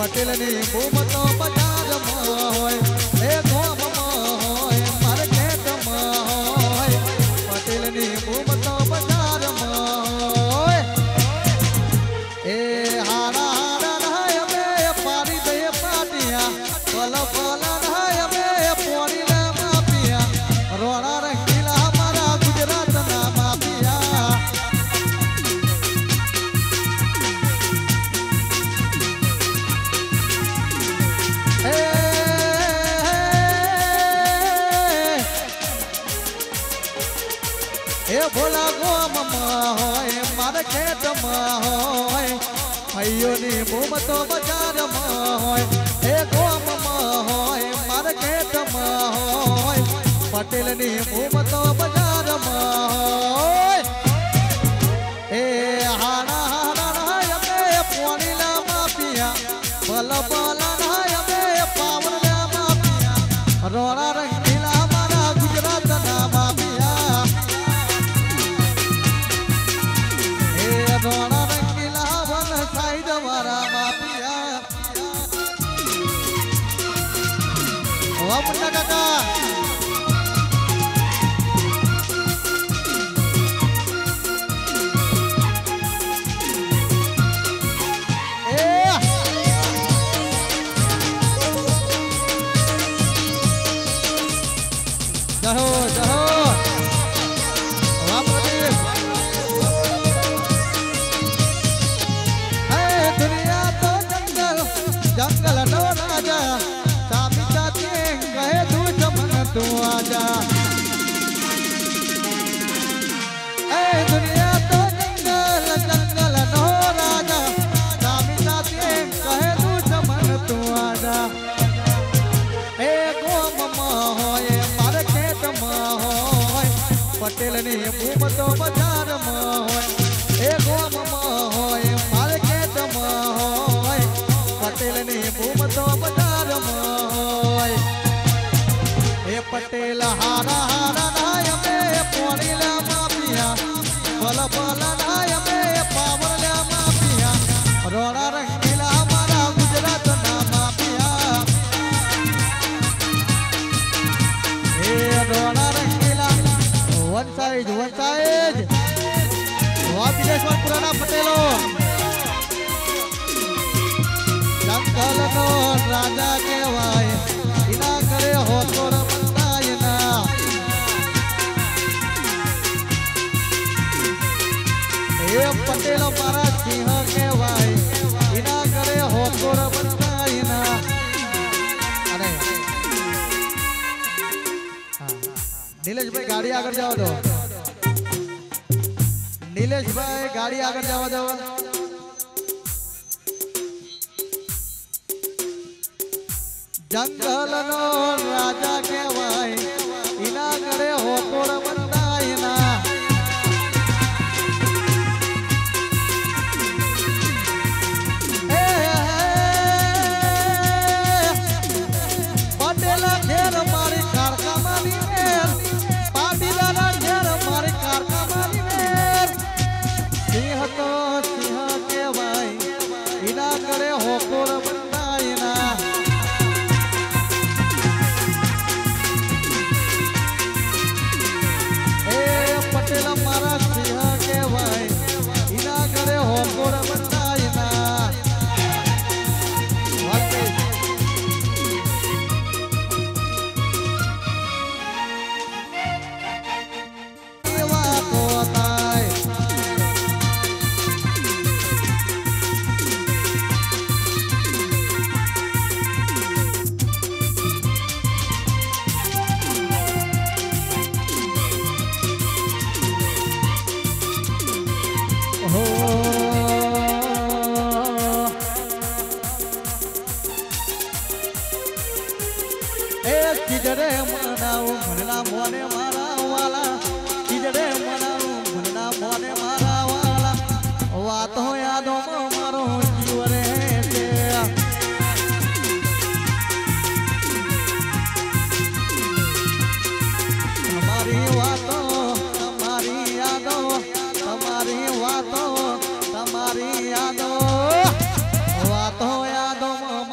पटेल नी बूम तो बजार में होय ए गाम में होय मार्केट में होय पटेल नी बूम तो बजार में होय ए हारा हारा नहाय में पारी दे पाटिया पल पल नहाय में पोरी ले मापिया रोड़ा रंगीला हमारा गुजरात ना मापिया ए भोला गाम में होय मार्केट में होय भाइयों नी बूम तो बाजार में होय ए गाम में होय मार्केट में होय पटेल नी बूम तो बाजार में होय ए हारा हारा नहाय में पानी ला मापिया बल बल नहाय में पावन ला मापिया रोड़ा रंगीला हमारा गुजरात ना मापिया रोड़ा रंगीला वन साइड वाला मापिया वाह मुन्ना काका जहो जहो वाह प्रदीप दुनिया तो जंगल जंगल नो राजा चाबी चाहती कहे तू चमन तू आजा ए दुनिया तो जंगल जंगल नो राजा चाबी चाहती कहे तू चमन तू आजा ए गाम में होय मार्केट में होय पटेल नी बूम तो बाजार में होय ए गाम में होय मार्केट में होय पटेल नी बूम तो बाजार में होय ए पटेल हारा हारा नहाय में पानी ला मापिया बल बल नहाय में पावन ला मापिया रोड़ा रंगीला हमारा गुजरात ना मापिया ए रोड़ा रंगीला वन साइड वन साइड वाह दिनेश्वर पुराना पटेलो जंगल नो राजा केवाय इना करे हो तोर बंदायना ए पटेल मारा सिंह केवाय इना करे हो तोर बंदायना अरे नीलेश भाई गाड़ी आगे जाओ दो नीलेश भाई गाड़ी आगे जावा दो जंगल नो राजा केवाय इना करे हो तोर बंदायना पटेल घेर मारी कारका मारी मेर पाटीदारा घेर मारी कारका मारी मेर सिंह तो सिंह केवाय इना करे हो तोर बंदायना पटेल मारा सिंह केवाय इना करे हो तोर बंदायना किजड़े मनाऊ मनला मोने मारा वाला किजड़े मनाऊ मनला मोने मारा वाला वात हो यादों में मारो जीव रे से हमारी वातों हमारी यादों हमारी वातों हमारी यादों वातों यादों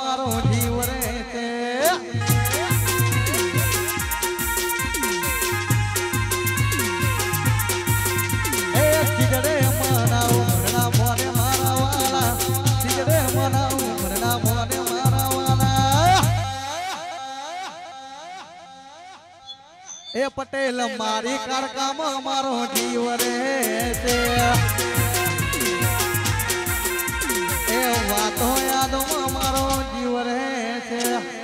એ પટેલ મારી કારકામાં મારો જીવ રે છે એ વાતો યાદોમાં મારો જીવ રે છે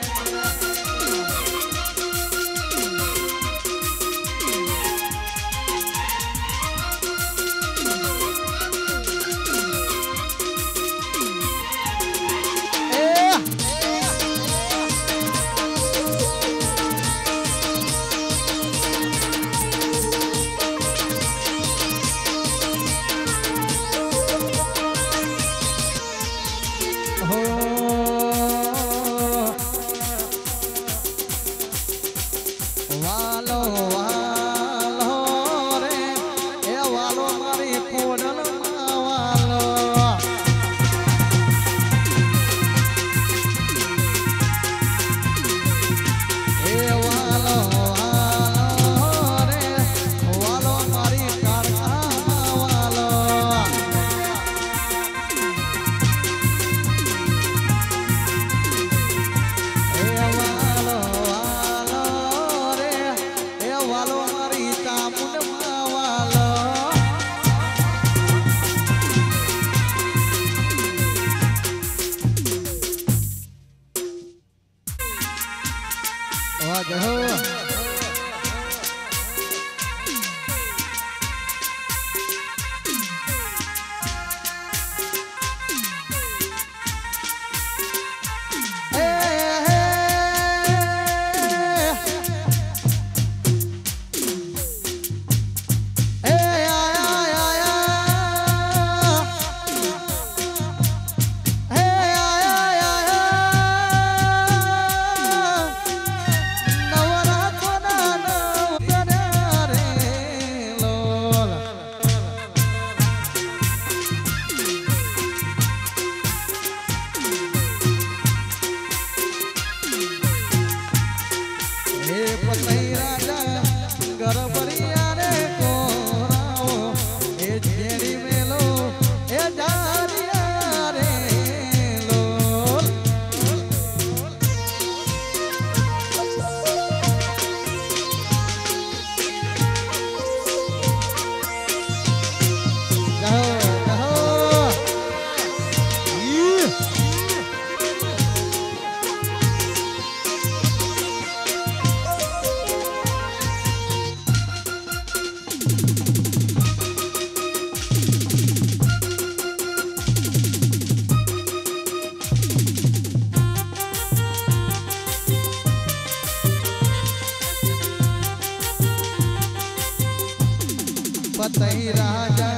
पतई राजा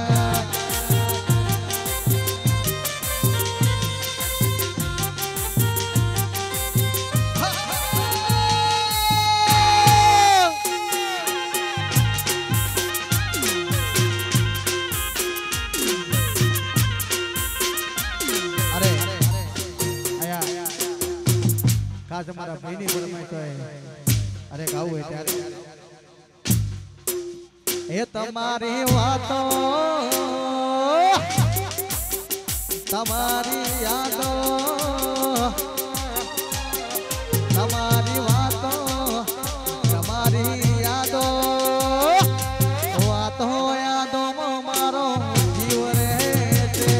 अरे आया खास हमारा बहनी फरमाई तो है अरे गाऊ है त्यारे ए तमारी वातो तमारी यादो तमारी वातो तमारी यादो वातो यादो मारो जीव रे छे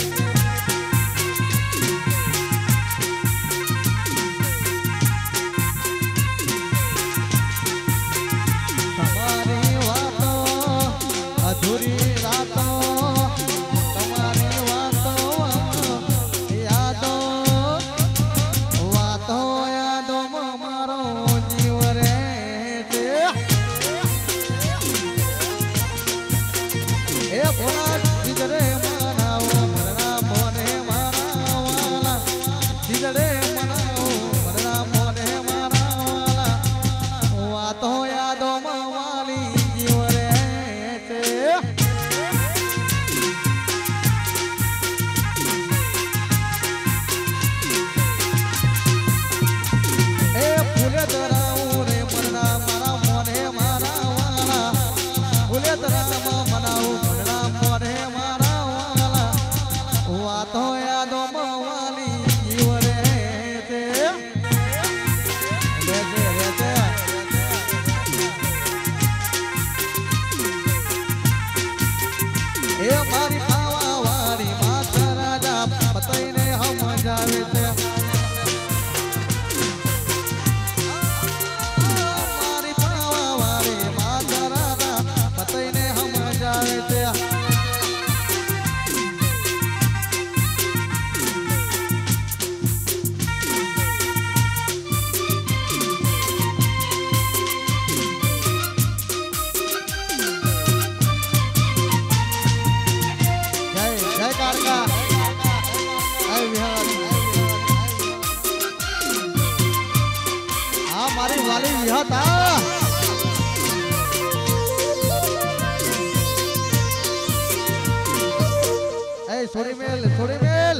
तमारी वातो अधूरी रातो तमारी वातो यादो वातो यादो मारो जीव रे छे ए भोला जिजरे मनाओ मरना मोने मारा वाला जिजरे मनाओ मरना मोने मारा वाला वातो यादो मावाली जीव रे छे વાડી હતા એ છોડી મેલ છોડી મેલ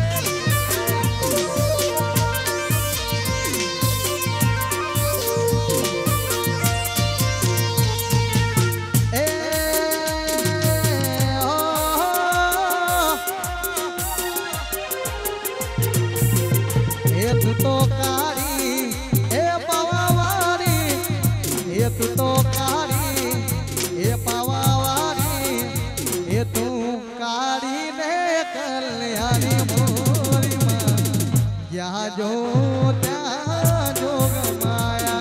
तो कारी ए पावावारी ए तू तो कारी ए पावावारी ए तू कारी ने कल्याणी मोरी मां यहाँ जो त्या जोग माया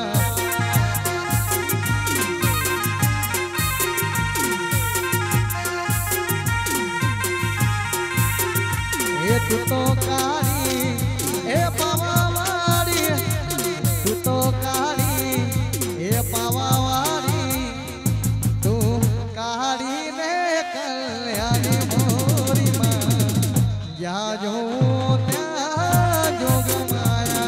ए तू तो कारी ए पावा तो कारी ए पावावारी तू कारी ने कल्याणी मोरी मां या जो त्या जोग माया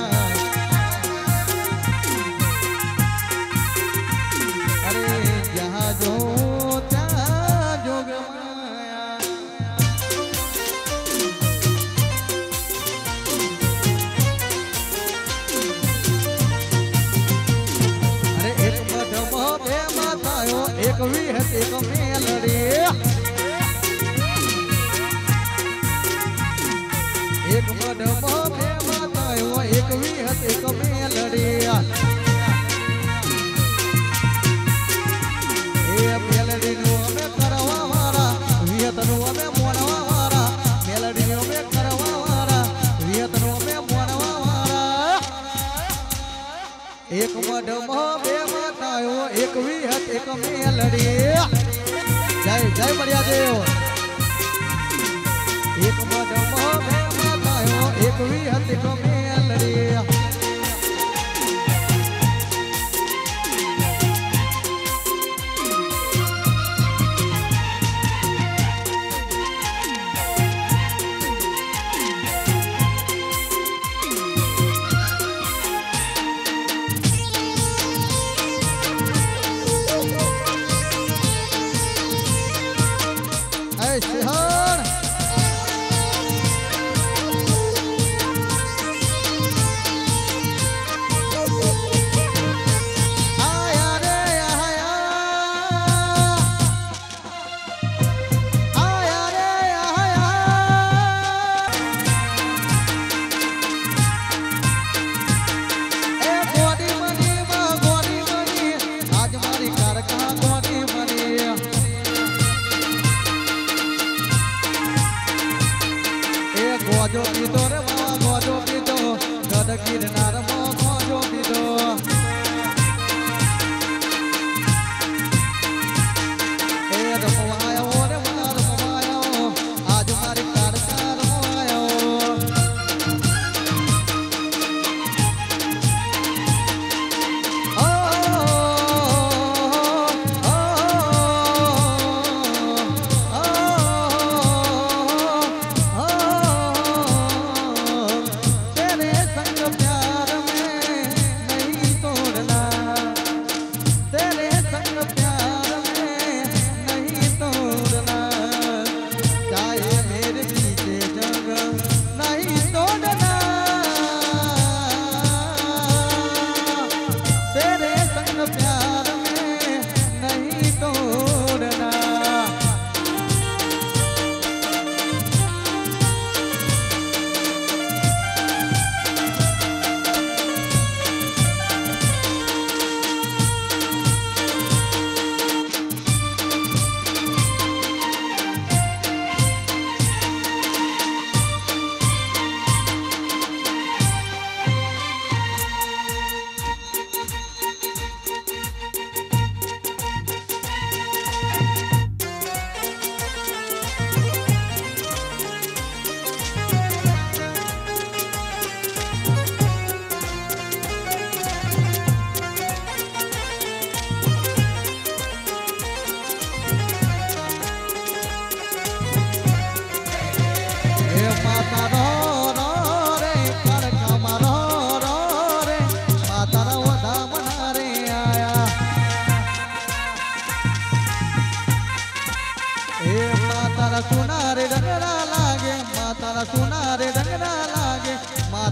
अरे यहाँ जो त्या जोग माया एक विहत एक मेलड़ी एक मडमो में मातायो एक विहत एक मेलड़ी ए मेलड़ी नु में करवा वाला विहत नु में मोनवा वाला मेलड़ी नु में करवा वाला विहत नु में मोनवा वाला एक मडमो में मातायो एक विहत एक मेलड़ी जय जय मरिया देव एक मडमो में मातायो एक विहत एक मेलड़ी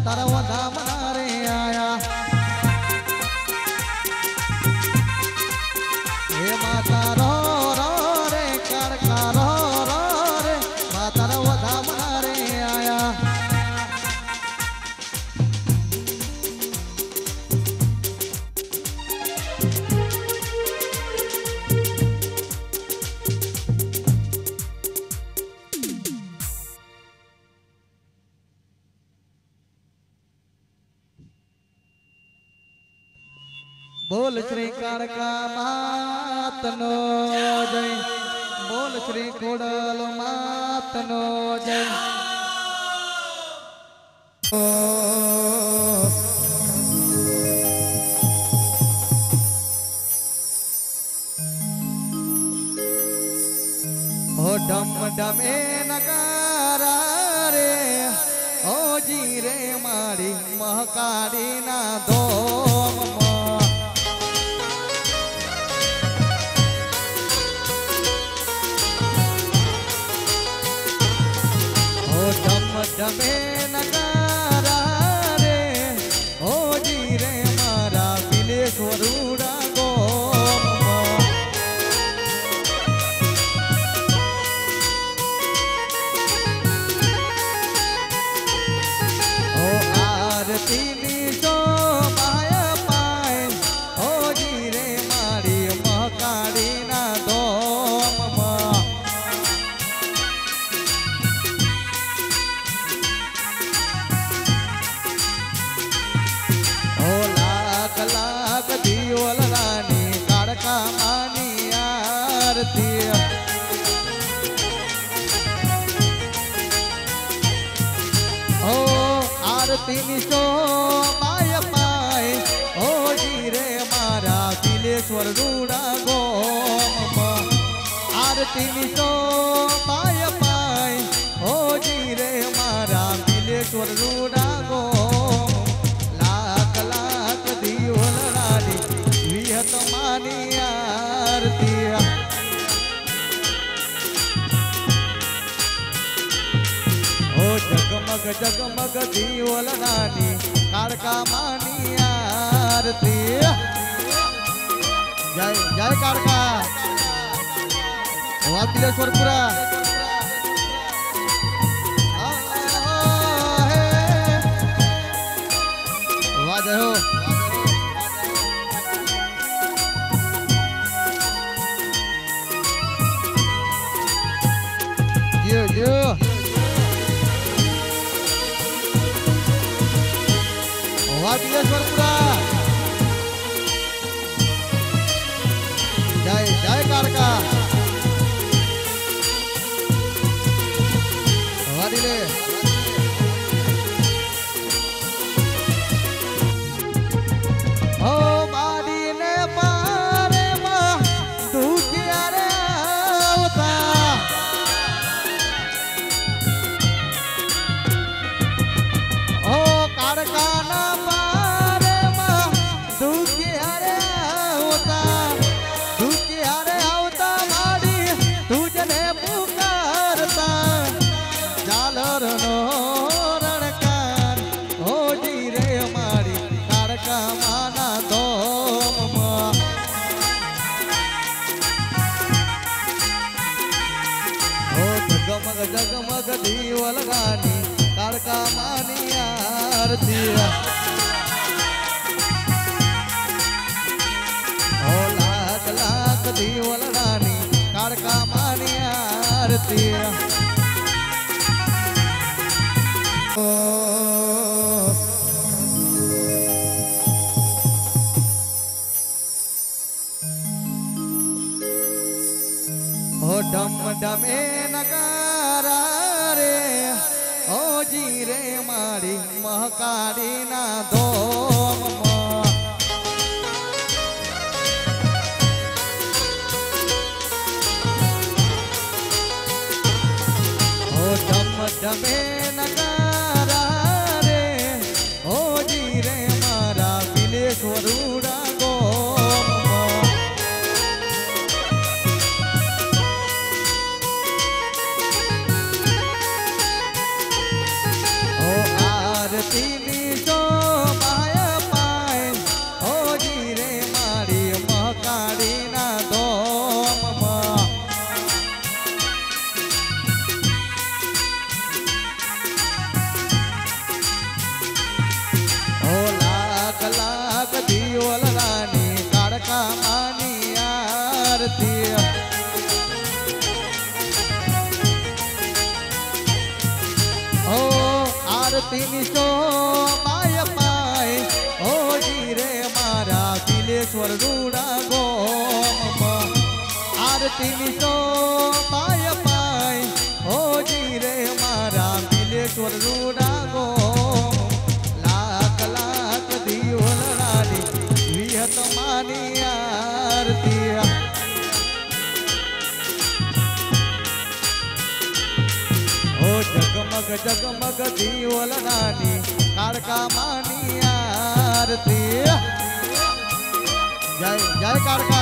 तारा वधा मना रे आया हे माता रो रो रे कारका रो रो रे माता रो वधा मना रे आया बोल श्री कारका मातनो जय बोल श्री कोडल मातनो जय ओ डम डमे नगारा रे ओ जी रे मारी महकारी ना दो डमे नगारा रे ओ जी रे मारा बिलेश्वरूड़ा गो ओ आरती नीचो माया पाए ओ जी रे मारी महकारी ना दो आरती सो पाय पाय ओ जी रे मारा बिलेश्वर रूड़ा गो आरती सो पाय पाय ओ जी रे मारा बिलेश्वर रूड़ा गो लाख लाख दियोल रानी विहत मानी आरती जगमग जगमग दियोल रानी कारका मानी आरती जय जय कारका बिलेश्वरपुरा वाह जय हो यो यो बिलेश्वरपुरा जय जय कारका वादिले ओ माडी ने पारे मा दुखिया रे आवता ओ कारका ना जगमग जगमग दियोल रानी कारका मानी आरती ओ लाख लाख दियोल रानी कारका मानी आरती ओ डम डमे नगारा रे ओ जी रे मारी महकारी ना दो ओ डम डमे नगारा रे ओ जी रे मारा बिलेश्वरूड़ा गो आरती काड़का मानी आरती ओ आरती निशो पाय पाय ओ जी रे मारा बिलेश्वर रूड़ा गोम आरती निशो पाय पाय ओ जी रे मारा बिलेश्वर रूड़ा गोम लाख लाख दीवल रानी विहत मानी आरती जगमग जगमग दीवल रानी काड़का मानी आरती जय जय काड़का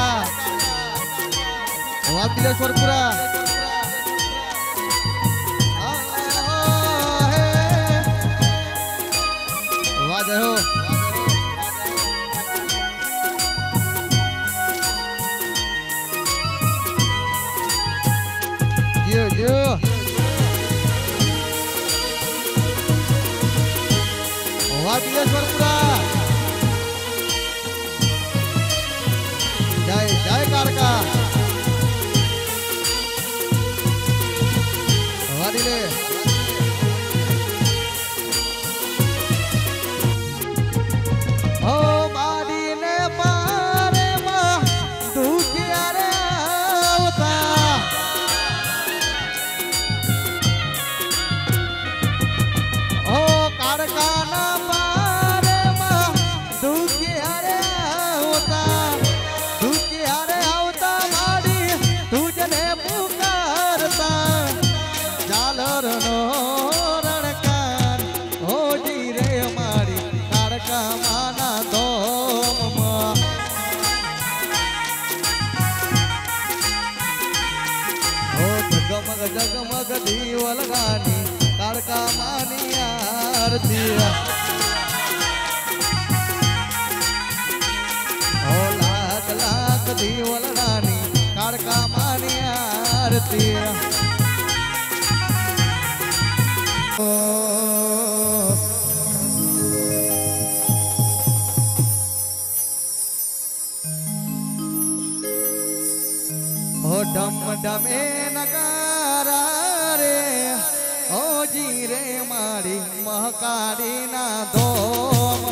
बिलेश्वरपुरा वाह जय हो यो यो बिलेश्वरपुरा जय जय काड़का वादिले ओ बाड़ी ने पारे मा दुखिया रे आवता ओ काड़का ना जगमग जगमग दीवल रानी काड़का मानी आरती ओ लाख लाख दीवल रानी काड़का मानी आरती ओ ओ डम डमे नगारा रे ओ जी रे मारी महकारी ना दोम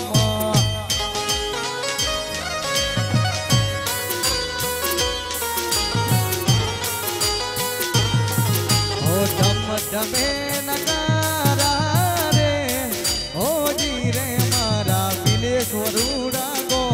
ओ डम डमे नगारा रे ओ जी रे मारा बिलेश्वरूड़ा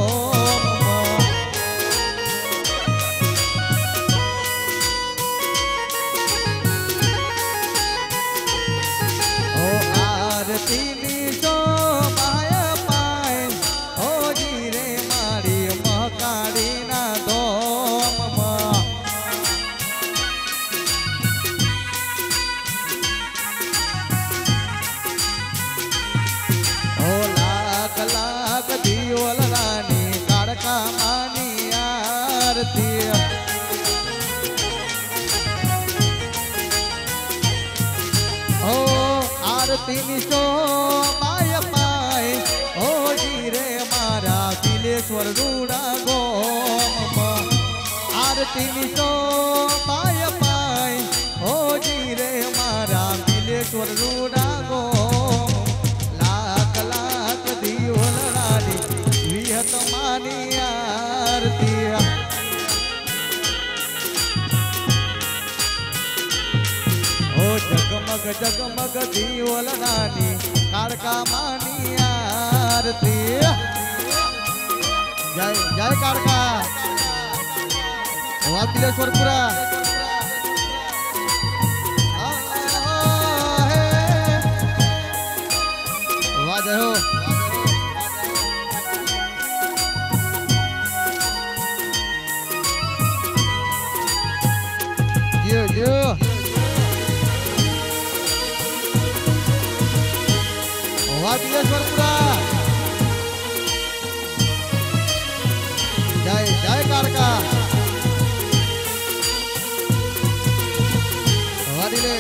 निशो पाय पाय ओ जी रे मारा बिलेश्वर रूड़ा गोम आरती निशो पाय पाय ओ जी रे मारा बिलेश्वर रूड़ा गोम लाख लाख दीवल रानी विहत मानी आरती जगमग जगमग दीवल रानी काड़का मानी आरती जय जय काड़का बिलेश्वरपुरा वाह जय हो यो यो बिलेश्वरपुरा जय जय काड़का वादिले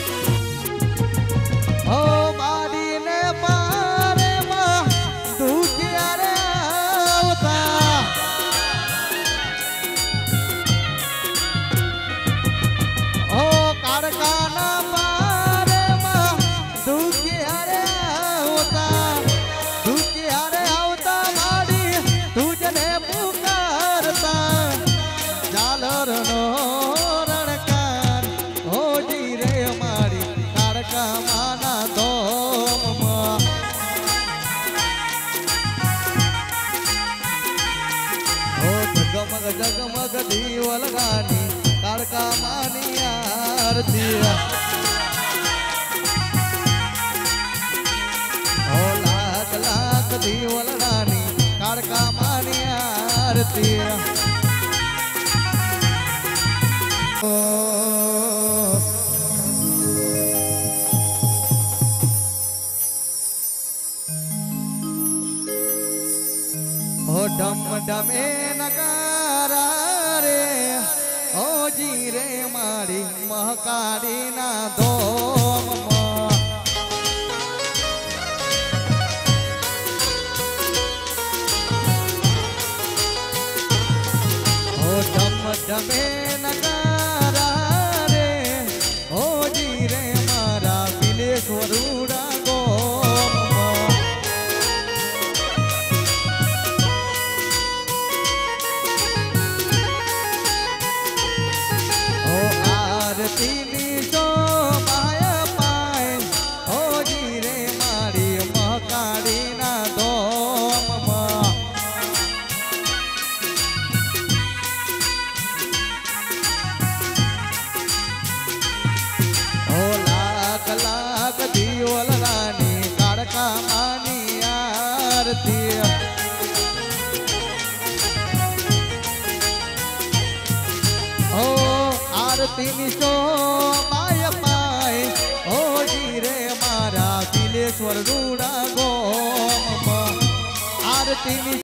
ओ बाड़ी ने पारे मा दूध जगमग जगमग दीवल गानी काड़का मानी आरती ओ लाख लाख दीवल गानी काड़का मानी आरती ओ डम डमे नगारा रे ओ जी रे मारी महकारी ना दोम ओ डम डमे नगारा रे ओ जी रे मारा बिलेश्वरूड़ा आरती सो पाय पाय ओ जी रे मारा बिलेश्वर रूड़ा गो आरती